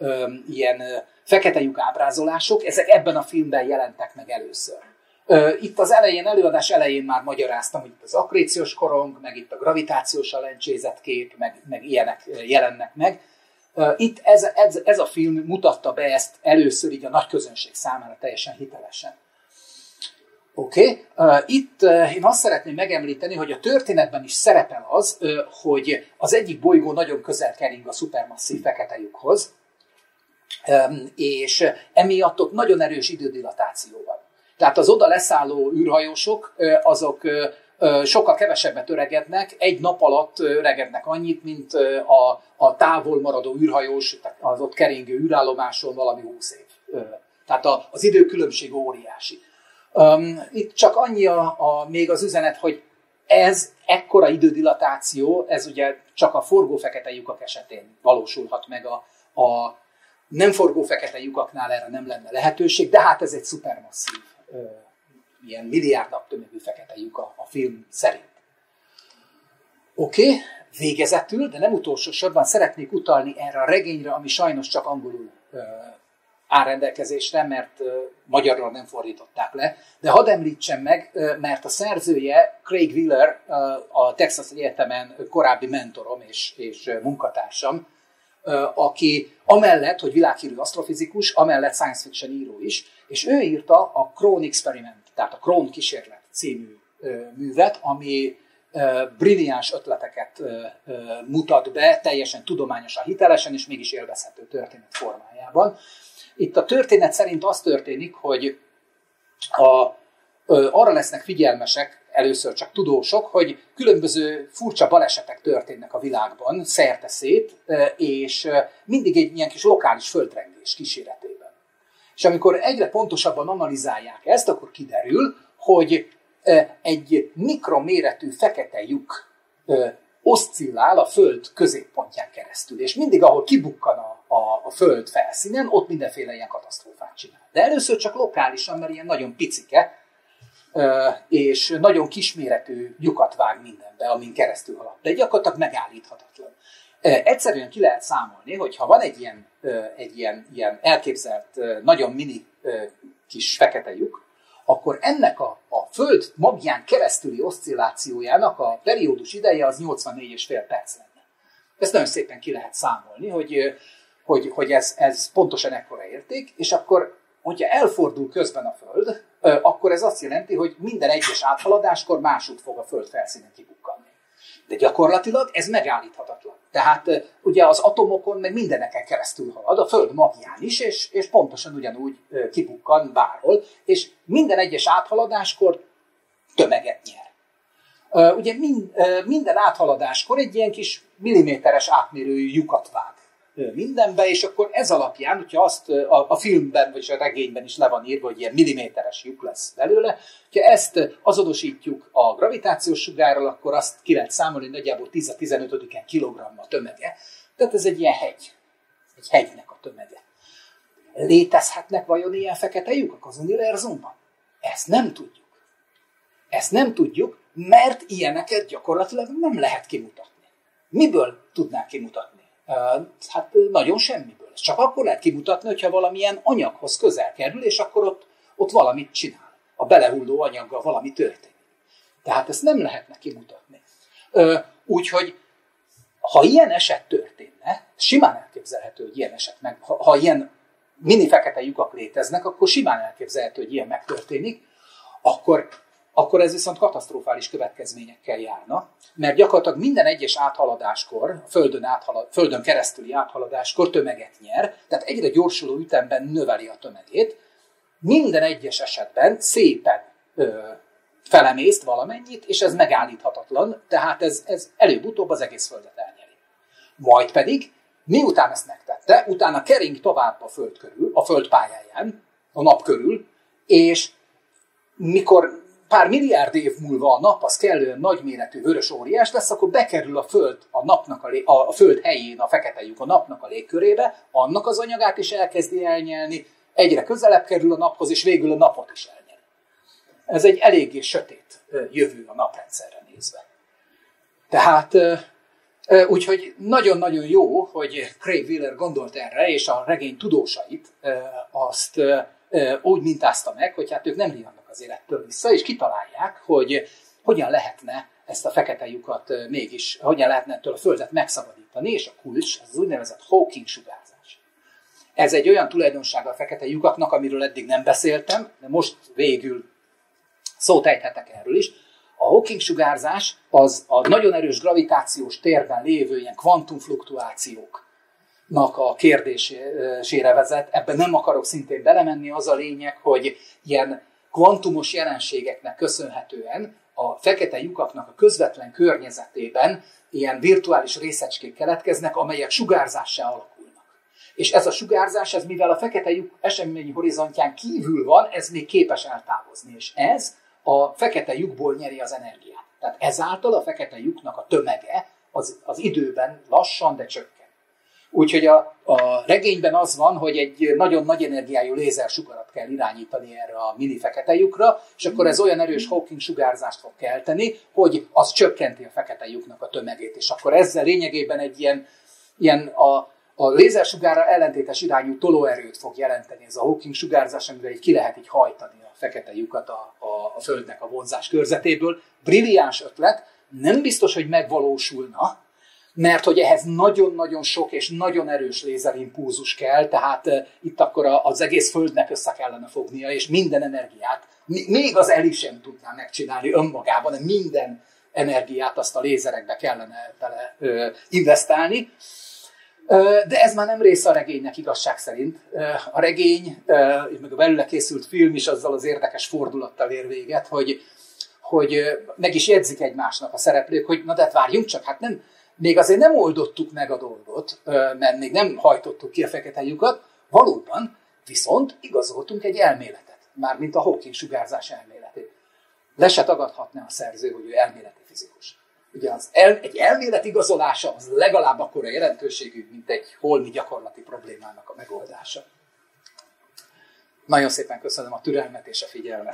ilyen fekete lyuk ábrázolások, ezek ebben a filmben jelentek meg először. Itt az elején, előadás elején már magyaráztam, hogy itt az akréciós korong, meg itt a gravitációs lencsézetkép, meg, meg ilyenek jelennek meg. Itt ez, ez, ez a film mutatta be ezt először így a nagy közönség számára teljesen hitelesen. Oké, okay. Itt én azt szeretném megemlíteni, hogy a történetben is szerepel az, hogy az egyik bolygó nagyon közel kering a szupermasszív fekete lyukhoz, és emiatt ott nagyon erős idődilatáció van. Tehát az oda leszálló űrhajósok, azok sokkal kevesebbet öregednek, egy nap alatt öregednek annyit, mint a, a távol maradó űrhajós, az ott keringő űrállomáson valami húsz év. Tehát az időkülönbség óriási. Itt csak annyi a, a, még az üzenet, hogy ez ekkora idődilatáció, ez ugye csak a forgó fekete lyukak esetén valósulhat meg, a, a nem forgó fekete lyukaknál erre nem lenne lehetőség, de hát ez egy szupermasszív, ilyen milliárd tömegű fekete lyuk a, a film szerint. Oké, okay. Végezetül, de nem utolsó sorban szeretnék utalni erre a regényre, ami sajnos csak angolul áll rendelkezésre, mert uh, magyarról nem fordították le. De hadd említsem meg, uh, mert a szerzője Craig Wheeler, uh, a Texas Egyetemen korábbi mentorom és, és uh, munkatársam, uh, aki amellett, hogy világhírű asztrofizikus, amellett science fiction író is, és ő írta a Crone Experiment, tehát a Crone kísérlet című uh, művet, ami uh, brilliáns ötleteket uh, uh, mutat be, teljesen tudományosan, hitelesen, és mégis élvezhető történet formájában. Itt a történet szerint az történik, hogy a, ö, arra lesznek figyelmesek, először csak tudósok, hogy különböző furcsa balesetek történnek a világban, szerte-szét, és mindig egy ilyen kis lokális földrengés kíséretében. És amikor egyre pontosabban analizálják ezt, akkor kiderül, hogy egy mikroméretű fekete lyuk oszcillál a Föld középpontján keresztül, és mindig, ahol kibukkan a, a, a Föld felszínen, ott mindenféle ilyen katasztrófát csinál. De először csak lokálisan, mert ilyen nagyon picike, és nagyon kisméretű lyukat vág mindenbe, amin keresztül halad. De gyakorlatilag megállíthatatlan. Egyszerűen ki lehet számolni, hogy ha van egy ilyen, egy ilyen, ilyen elképzelt, nagyon mini kis fekete lyuk, akkor ennek a, a Föld magján keresztüli oszcillációjának a periódus ideje az nyolcvannégy és fél perc lenne. Ezt nagyon szépen ki lehet számolni, hogy, hogy, hogy ez, ez pontosan ekkora érték, és akkor, hogyha elfordul közben a Föld, akkor ez azt jelenti, hogy minden egyes áthaladáskor másút fog a Föld felszínen kibukkanni. De gyakorlatilag ez megállíthatatlan. Tehát ugye az atomokon, meg mindeneken keresztül halad, a Föld magján is, és, és pontosan ugyanúgy kibukkan bárhol, és minden egyes áthaladáskor tömeget nyer. Ugye minden áthaladáskor egy ilyen kis milliméteres átmérőjű lyukat vág mindenbe, és akkor ez alapján, hogyha azt a, a filmben, vagy a regényben is le van írva, hogy ilyen milliméteres lyuk lesz belőle, ha ezt azonosítjuk a gravitációs sugárral, akkor azt ki lehet számolni, hogy nagyjából tíz a tizenötödiken kilogramm a tömege. Tehát ez egy ilyen hegy. Egy hegynek a tömege. Létezhetnek vajon ilyen fekete lyukak az univerzumban? Ezt nem tudjuk. Ezt nem tudjuk, mert ilyeneket gyakorlatilag nem lehet kimutatni. Miből tudnák kimutatni? Hát nagyon semmiből. Ez csak akkor lehet kimutatni, hogyha valamilyen anyaghoz közel kerül, és akkor ott, ott valamit csinál. A belehulló anyaggal valami történik. Tehát ezt nem lehetne kimutatni. Úgyhogy, ha ilyen eset történne, simán elképzelhető, hogy ilyen eset meg, ha, ha ilyen mini fekete lyukak léteznek, akkor simán elképzelhető, hogy ilyen megtörténik, akkor, akkor ez viszont katasztrofális következményekkel járna, mert gyakorlatilag minden egyes áthaladáskor, a Földön, áthalad, Földön keresztüli áthaladáskor tömeget nyer, tehát egyre gyorsuló ütemben növeli a tömegét, minden egyes esetben szépen ö, felemészt valamennyit, és ez megállíthatatlan, tehát ez, ez előbb-utóbb az egész Földet elnyeri. Majd pedig, miután ezt megtette, utána kering tovább a Föld körül, a Föld pályáján, a nap körül, és mikor pár milliárd év múlva a nap az kellően nagyméretű vörös óriás lesz, akkor bekerül a Föld a napnak a, lé, a, a Föld helyén a fekete lyuk a napnak a légkörébe, annak az anyagát is elkezdi elnyelni, egyre közelebb kerül a naphoz, és végül a napot is elnyeli. Ez egy eléggé sötét jövő a naprendszerre nézve. Tehát Úgyhogy nagyon-nagyon jó, hogy Craig Wheeler gondolt erre, és a regény tudósait azt úgy mintázta meg, hogy hát ők nem riadnak az élettől vissza, és kitalálják, hogy hogyan lehetne ezt a fekete lyukat mégis, hogyan lehetne ettől a Földet megszabadítani, és a kulcs, ez az úgynevezett Hawking sugárzás. Ez egy olyan tulajdonsága a fekete lyukaknak, amiről eddig nem beszéltem, de most végül szót ejthetek erről is. A Hawking sugárzás az a nagyon erős gravitációs térben lévő ilyen kvantumfluktuációknak a kérdésére vezet. Ebben nem akarok szintén belemenni, az a lényeg, hogy ilyen kvantumos jelenségeknek köszönhetően a fekete lyukaknak a közvetlen környezetében ilyen virtuális részecskék keletkeznek, amelyek sugárzássá alakulnak. És ez a sugárzás, ez mivel a fekete lyuk eseményi horizontján kívül van, ez még képes eltávozni, és ez a fekete lyukból nyeri az energiát. Tehát ezáltal a fekete lyuknak a tömege az, az időben lassan, de csökken. Úgyhogy a, a regényben az van, hogy egy nagyon nagy energiájú lézersugarat kell irányítani erre a mini fekete lyukra, és akkor ez olyan erős Hawking sugárzást fog kelteni, hogy az csökkenti a fekete lyuknak a tömegét. És akkor ezzel lényegében egy ilyen, ilyen a, a lézersugárra ellentétes irányú tolóerőt fog jelenteni ez a Hawking sugárzás, amivel így ki lehet így hajtani a fekete lyukat a, a, a Földnek a vonzás körzetéből. Brilliáns ötlet, nem biztos, hogy megvalósulna, mert hogy ehhez nagyon-nagyon sok és nagyon erős lézerimpulzus kell, tehát uh, itt akkor a, az egész Földnek össze kellene fognia, és minden energiát, még az Eli sem tudná megcsinálni önmagában, de minden energiát azt a lézerekbe kellene bele uh, investálni. Uh, de ez már nem része a regénynek igazság szerint. Uh, a regény, uh, és meg a belőle készült film is azzal az érdekes fordulattal ér véget, hogy, hogy uh, meg is jegyzik egymásnak a szereplők, hogy na de hát várjunk csak, hát nem, még azért nem oldottuk meg a dolgot, mert még nem hajtottuk ki a fekete lyukat, valóban viszont igazoltunk egy elméletet, mármint a Hawking sugárzás elméletét. Le se tagadhatná a szerző, hogy ő elméleti fizikus. Ugye az el, egy elmélet igazolása az legalább akkora jelentőségű, mint egy holmi gyakorlati problémának a megoldása. Nagyon szépen köszönöm a türelmet és a figyelmet.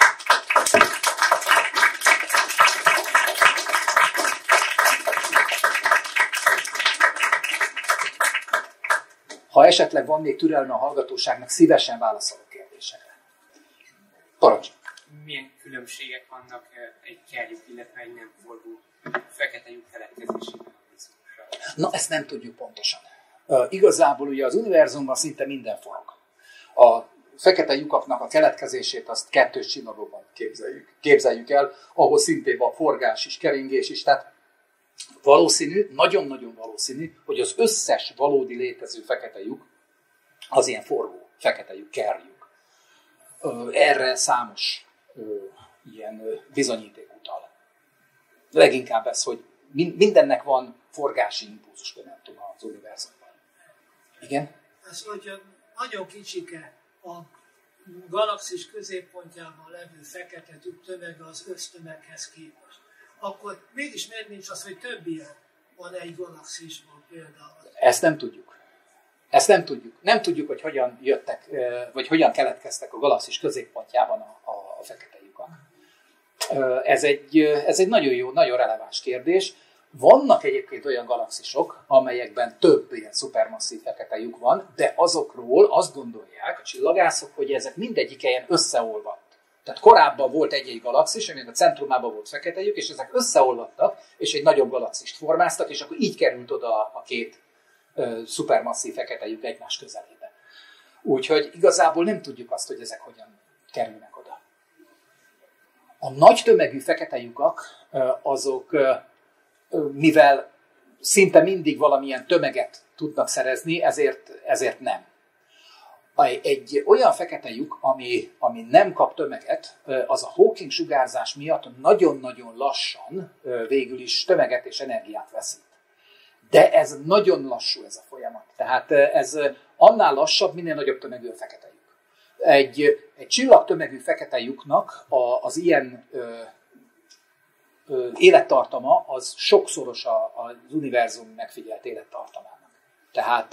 Ha esetleg van még türelme a hallgatóságnak, szívesen válaszolok kérdésekre. Parancs! Milyen különbségek vannak egy kerlyuk, illetve egy nem forgó fekete lyuk keletkezésében? Na, ezt nem tudjuk pontosan. Uh, igazából ugye az univerzumban szinte minden forog. A fekete lyukaknak a keletkezését azt kettős csillagokban képzeljük, képzeljük el, ahol szintén van forgás is, keringés is, tehát valószínű, nagyon-nagyon valószínű, hogy az összes valódi létező fekete lyuk az ilyen forgó fekete lyuk, kerlyuk. Erre számos ilyen bizonyíték utal. Leginkább ez, hogy mindennek van forgási impulzus momentum az univerzumban. Igen? Ez, hogy nagyon kicsike a galaxis középpontjában levő fekete lyuk tömege az össztömeghez képest. Akkor mégis miért nincs az, hogy több ilyen van egy galaxisban például? Ezt nem tudjuk. Ezt nem tudjuk. Nem tudjuk, hogy hogyan jöttek, vagy hogyan keletkeztek a galaxis középpontjában a, a, a fekete lyukak. Ez egy, ez egy nagyon jó, nagyon releváns kérdés. Vannak egyébként olyan galaxisok, amelyekben több ilyen szupermasszív fekete lyuk van, de azokról azt gondolják a csillagászok, hogy ezek mindegyik ilyen összeolvadt. Tehát korábban volt egy-egy galaxis, aminek a centrumában volt fekete lyuk, és ezek összeolvadtak, és egy nagyobb galaxist formáztak, és akkor így került oda a két ö, szupermasszív fekete lyuk egymás közelébe. Úgyhogy igazából nem tudjuk azt, hogy ezek hogyan kerülnek oda. A nagy tömegű fekete lyukak, ö, azok, ö, mivel szinte mindig valamilyen tömeget tudnak szerezni, ezért, ezért nem. Egy olyan fekete lyuk, ami, ami nem kap tömeget, az a Hawking sugárzás miatt nagyon-nagyon lassan végül is tömeget és energiát veszít. De ez nagyon lassú ez a folyamat. Tehát ez annál lassabb, minél nagyobb tömegű a fekete lyuk. Egy, egy csillagtömegű fekete lyuknak a, az ilyen ö, ö, élettartama az sokszoros a, az univerzum megfigyelt élettartamának. Tehát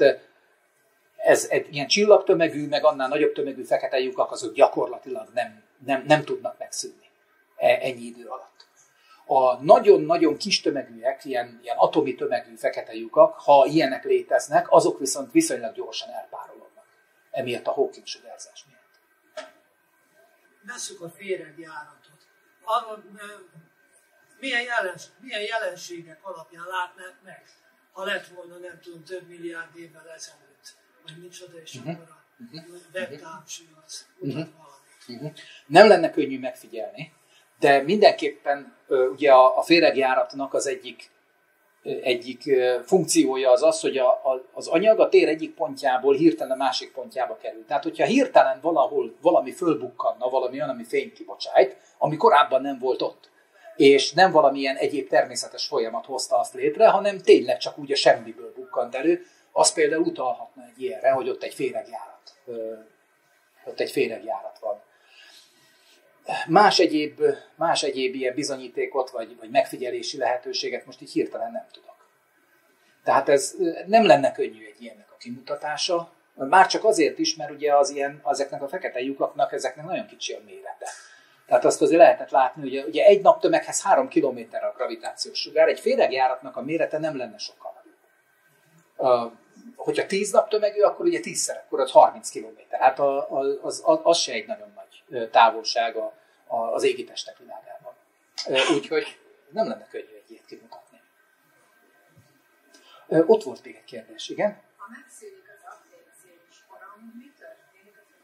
ez egy ilyen csillagtömegű, meg annál nagyobb tömegű fekete lyukak, azok gyakorlatilag nem, nem, nem tudnak megszűnni ennyi idő alatt. A nagyon-nagyon kis tömegűek, ilyen, ilyen atomi tömegű fekete lyukak, ha ilyenek léteznek, azok viszont viszonylag gyorsan elpárolognak. Emiatt a Hawking sugárzás miatt. Vesszük a féregjáratot. Arra, milyen, jelens, milyen jelenségek alapján látnák meg, ha lett volna, nem tudom, több milliárd évvel ezelőtt, vagy micsoda, és uh-huh. akkor a uh-huh. webtávső az mutat uh-huh. valamit. Uh-huh. Nem lenne könnyű megfigyelni, de mindenképpen ugye a, a féregjáratnak az egyik, egyik funkciója az az, hogy a, a, az anyag a tér egyik pontjából hirtelen a másik pontjába kerül. Tehát, hogyha hirtelen valahol valami fölbukkanna, valami olyan, ami fényt kibocsájt, ami korábban nem volt ott, és nem valamilyen egyéb természetes folyamat hozta azt létre, hanem tényleg csak úgy a semmiből bukkant elő, az például utalhatna egy ilyenre, hogy ott egy féregjárat, ott egy féregjárat van. Más egyéb, más egyéb ilyen bizonyítékot, vagy, vagy megfigyelési lehetőséget most így hirtelen nem tudok. Tehát ez nem lenne könnyű egy ilyennek a kimutatása, már csak azért is, mert ugye az ilyen, ezeknek a fekete lyukaknak, ezeknek nagyon kicsi a mérete. Tehát azt azért lehetett látni, hogy ugye egy naptömeghez három kilométer a gravitációs sugár, egy féregjáratnak a mérete nem lenne sokkal nagyobb. Uh, hogyha tíz naptömegű, akkor ugye tízszer, akkor az harminc kilométer. Hát a, a, az, az, az se egy nagyon nagy távolság a, a, az égi testek világában. Uh, úgyhogy nem lenne könnyű egy ilyet kimutatni. Uh, ott volt még egy kérdés, igen? Ha megszűnik az akréciós korom, mi történik az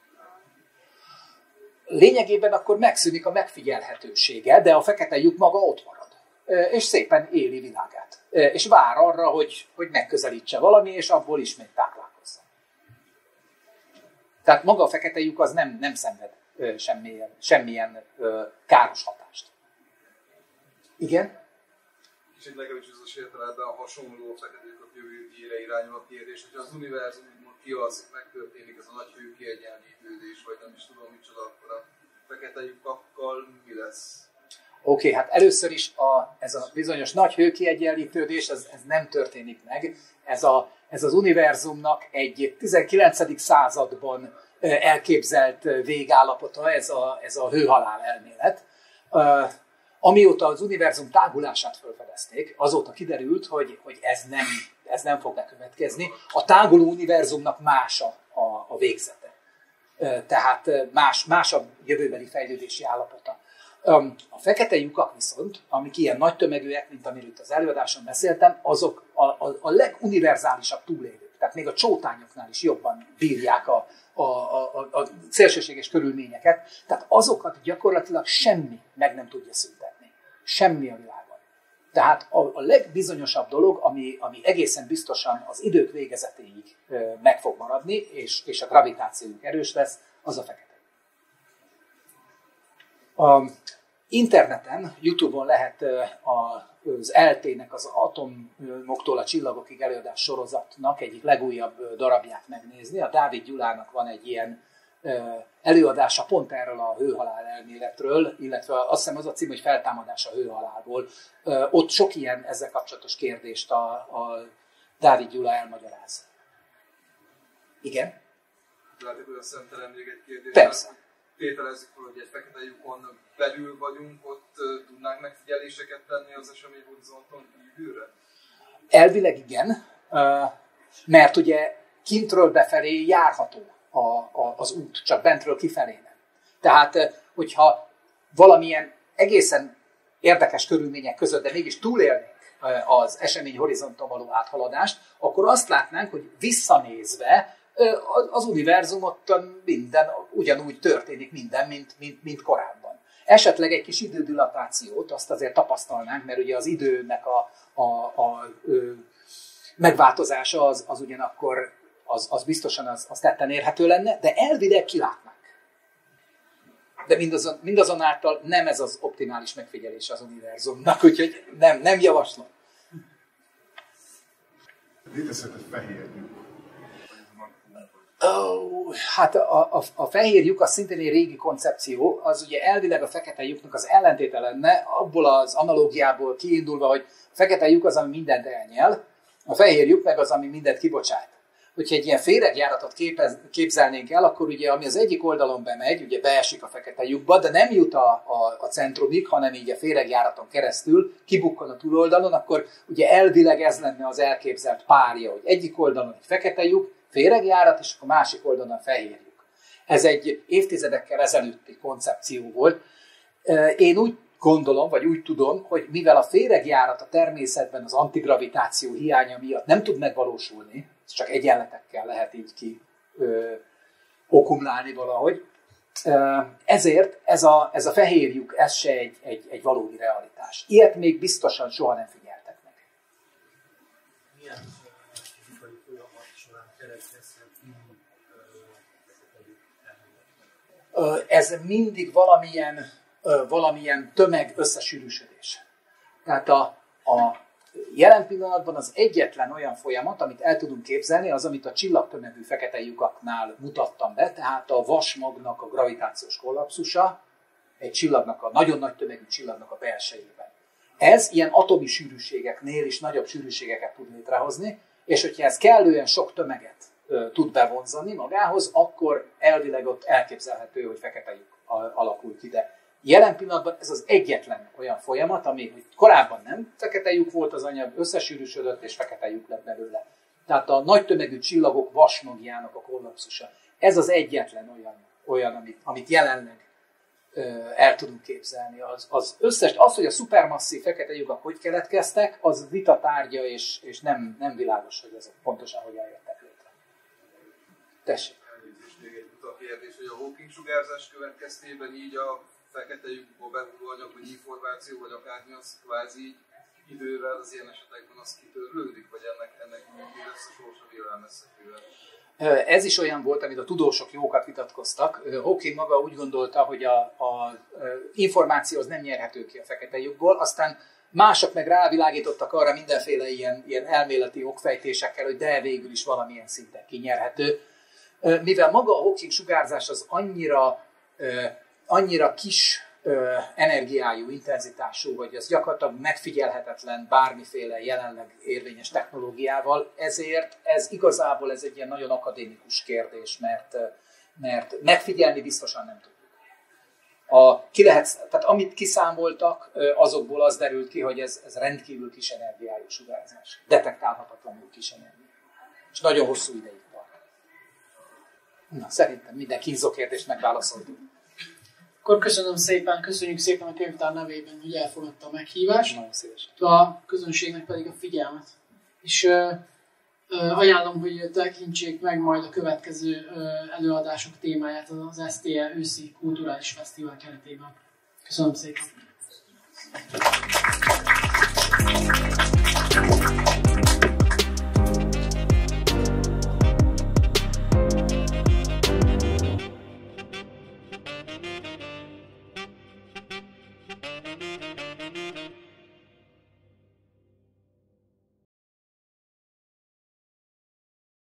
Lényegében akkor megszűnik a megfigyelhetősége, de a fekete lyuk maga ott marad. És szépen éli világát. És vár arra, hogy, hogy megközelítse valami, és abból ismét táplálkozzon. Tehát maga a fekete lyuk az nem, nem szenved semmilyen, semmilyen káros hatást. Igen? És itt nekem is az a értelemben a hasonló fekete lyukak jövőjére irányul a kérdés, hogy az univerzum úgymond kialszik, megtörténik ez a nagy hőkiegyenlítődés, vagy nem is tudom micsoda, akkor a fekete lyukakkal mi lesz? Oké, okay, hát először is a, ez a bizonyos nagy hőkiegyenlítődés, ez, ez nem történik meg. Ez, a, ez az univerzumnak egy tizenkilencedik században elképzelt végállapota, ez a, ez a hőhalál elmélet. Amióta az univerzum tágulását felfedezték, azóta kiderült, hogy, hogy ez, nem, ez nem fog bekövetkezni. A táguló univerzumnak más a, a, a végzete. Tehát más, más a jövőbeli fejlődési állapota. A fekete lyukak viszont, amik ilyen nagy tömegűek, mint amiről itt az előadáson beszéltem, azok a, a, a leguniverzálisabb túlélők. Tehát még a csótányoknál is jobban bírják a, a, a, a szélsőséges körülményeket. Tehát azokat gyakorlatilag semmi meg nem tudja szüntetni. Semmi a világon. Tehát a, a legbizonyosabb dolog, ami, ami egészen biztosan az idők végezetéig meg fog maradni, és, és a gravitációjuk erős lesz, az a fekete. A interneten, YouTube-on lehet az é el té-nek, az Atomoktól a csillagokig előadás sorozatnak egyik legújabb darabját megnézni. A Dávid Gyulának van egy ilyen előadása pont erről a hőhalál elméletről, illetve azt hiszem az a cím, hogy Feltámadás a hőhalálból. Ott sok ilyen ezzel kapcsolatos kérdést a, a Dávid Gyula elmagyaráz. Igen? Látok, hogy a szemtelen még egy kérdés. Persze. Tételezzük fel, hogy egy fekete lyukon belül vagyunk, ott tudnánk megfigyeléseket tenni az eseményhorizonton kívülre? Elvileg igen, mert ugye kintről befelé járható a, a, az út, csak bentről kifelé nem. Tehát, hogyha valamilyen egészen érdekes körülmények között, de mégis túlélnénk az eseményhorizonton való áthaladást, akkor azt látnánk, hogy visszanézve az univerzumottan minden ugyanúgy történik minden, mint, mint, mint korábban. Esetleg egy kis idődilatációt azt azért tapasztalnánk, mert ugye az időnek a, a, a, a megváltozása az, az ugyanakkor az, az biztosan az, az tetten érhető lenne, de elvileg kilátnánk. De mindazon, mindazonáltal nem ez az optimális megfigyelés az univerzumnak, úgyhogy nem, nem javaslom. Létezhet egy fehér lyuk. Oh, hát a, a, a fehér lyuk az szintén egy régi koncepció, az ugye elvileg a fekete lyuknak az ellentéte lenne, abból az analógiából kiindulva, hogy a fekete lyuk az, ami mindent elnyel, a fehér lyuk meg az, ami mindent kibocsát. hogyha egy ilyen féregjáratot képez, képzelnénk el, akkor ugye ami az egyik oldalon bemegy, ugye beesik a fekete lyukba, de nem jut a, a, a centrumig, hanem így a féregjáraton keresztül kibukkan a túloldalon, akkor ugye elvileg ez lenne az elképzelt párja, hogy egyik oldalon egy fekete lyuk, féregjárat, és a másik oldalon a fehér lyuk. Ez egy évtizedekkel ezelőtti koncepció volt. Én úgy gondolom, vagy úgy tudom, hogy mivel a féregjárat a természetben az antigravitáció hiánya miatt nem tud megvalósulni, ez csak egyenletekkel lehet így ki ö, okumlálni valahogy, ö, ezért ez a, ez a fehér lyuk, ez se egy, egy, egy valódi realitás. Ilyet még biztosan soha nem figyeltek meg. Milyen fizikai folyamat során keletkezhet így elmélet? Ez mindig valamilyen valamilyen tömeg összesűrűsödés. Tehát a, a jelen pillanatban az egyetlen olyan folyamat, amit el tudunk képzelni, az, amit a csillagtömegű fekete lyukaknál mutattam be, tehát a vasmagnak a gravitációs kollapszusa egy csillagnak, a nagyon nagy tömegű csillagnak a belsejében. Ez ilyen atomi sűrűségeknél is nagyobb sűrűségeket tud létrehozni, és hogyha ez kellően sok tömeget ö, tud bevonzani magához, akkor elvileg ott elképzelhető, hogy fekete lyuk alakul ki. De jelen pillanatban ez az egyetlen olyan folyamat, ami korábban nem fekete lyuk volt az anyag, összesűrűsödött és fekete lyuk lett belőle. Tehát a nagy tömegű csillagok vasmagjának a kollapszusa. Ez az egyetlen olyan, olyan amit, amit jelenleg ö, el tudunk képzelni. Az, az összes, az, hogy a szupermasszív fekete lyukak hogy keletkeztek, az vita tárgya, és, és nem, nem világos, hogy ezek pontosan hogyan jöttek létre. Tessék. Elnézést, még egy utak kérdés, hogy a Hawking sugárzás következtében így a fekete lyukból behulló anyag, vagy információ, vagy akármi, az kvázi így idővel az ilyen esetekben az kitörlődik, vagy ennek, ennek mi lesz a sorsa vélelmezhetően? Ez is olyan volt, amit a tudósok jókat vitatkoztak. Hawking maga úgy gondolta, hogy a, a információ az nem nyerhető ki a fekete lyukból, aztán mások meg rávilágítottak arra mindenféle ilyen, ilyen elméleti okfejtésekkel, hogy de végül is valamilyen szinten kinyerhető. Mivel maga a Hawking sugárzás az annyira annyira kis ö, energiájú, intenzitású, hogy ez gyakorlatilag megfigyelhetetlen bármiféle jelenleg érvényes technológiával, ezért ez igazából ez egy ilyen nagyon akadémikus kérdés, mert, mert megfigyelni biztosan nem tudjuk. A, ki lehet, tehát amit kiszámoltak, azokból az derült ki, hogy ez, ez rendkívül kis energiájú sugárzás. Detektálhatatlanul kis energia. És nagyon hosszú ideig tart. Na, szerintem minden kínzó kérdést megválaszoltunk. Akkor köszönöm szépen, köszönjük szépen a könyvtár nevében, hogy elfogadta a meghívást. Nagyon szívesen. A közönségnek pedig a figyelmet. És ö, ö, ajánlom, hogy tekintsék meg majd a következő ö, előadások témáját az es té e őszi kulturális fesztivál keretében. Köszönöm szépen.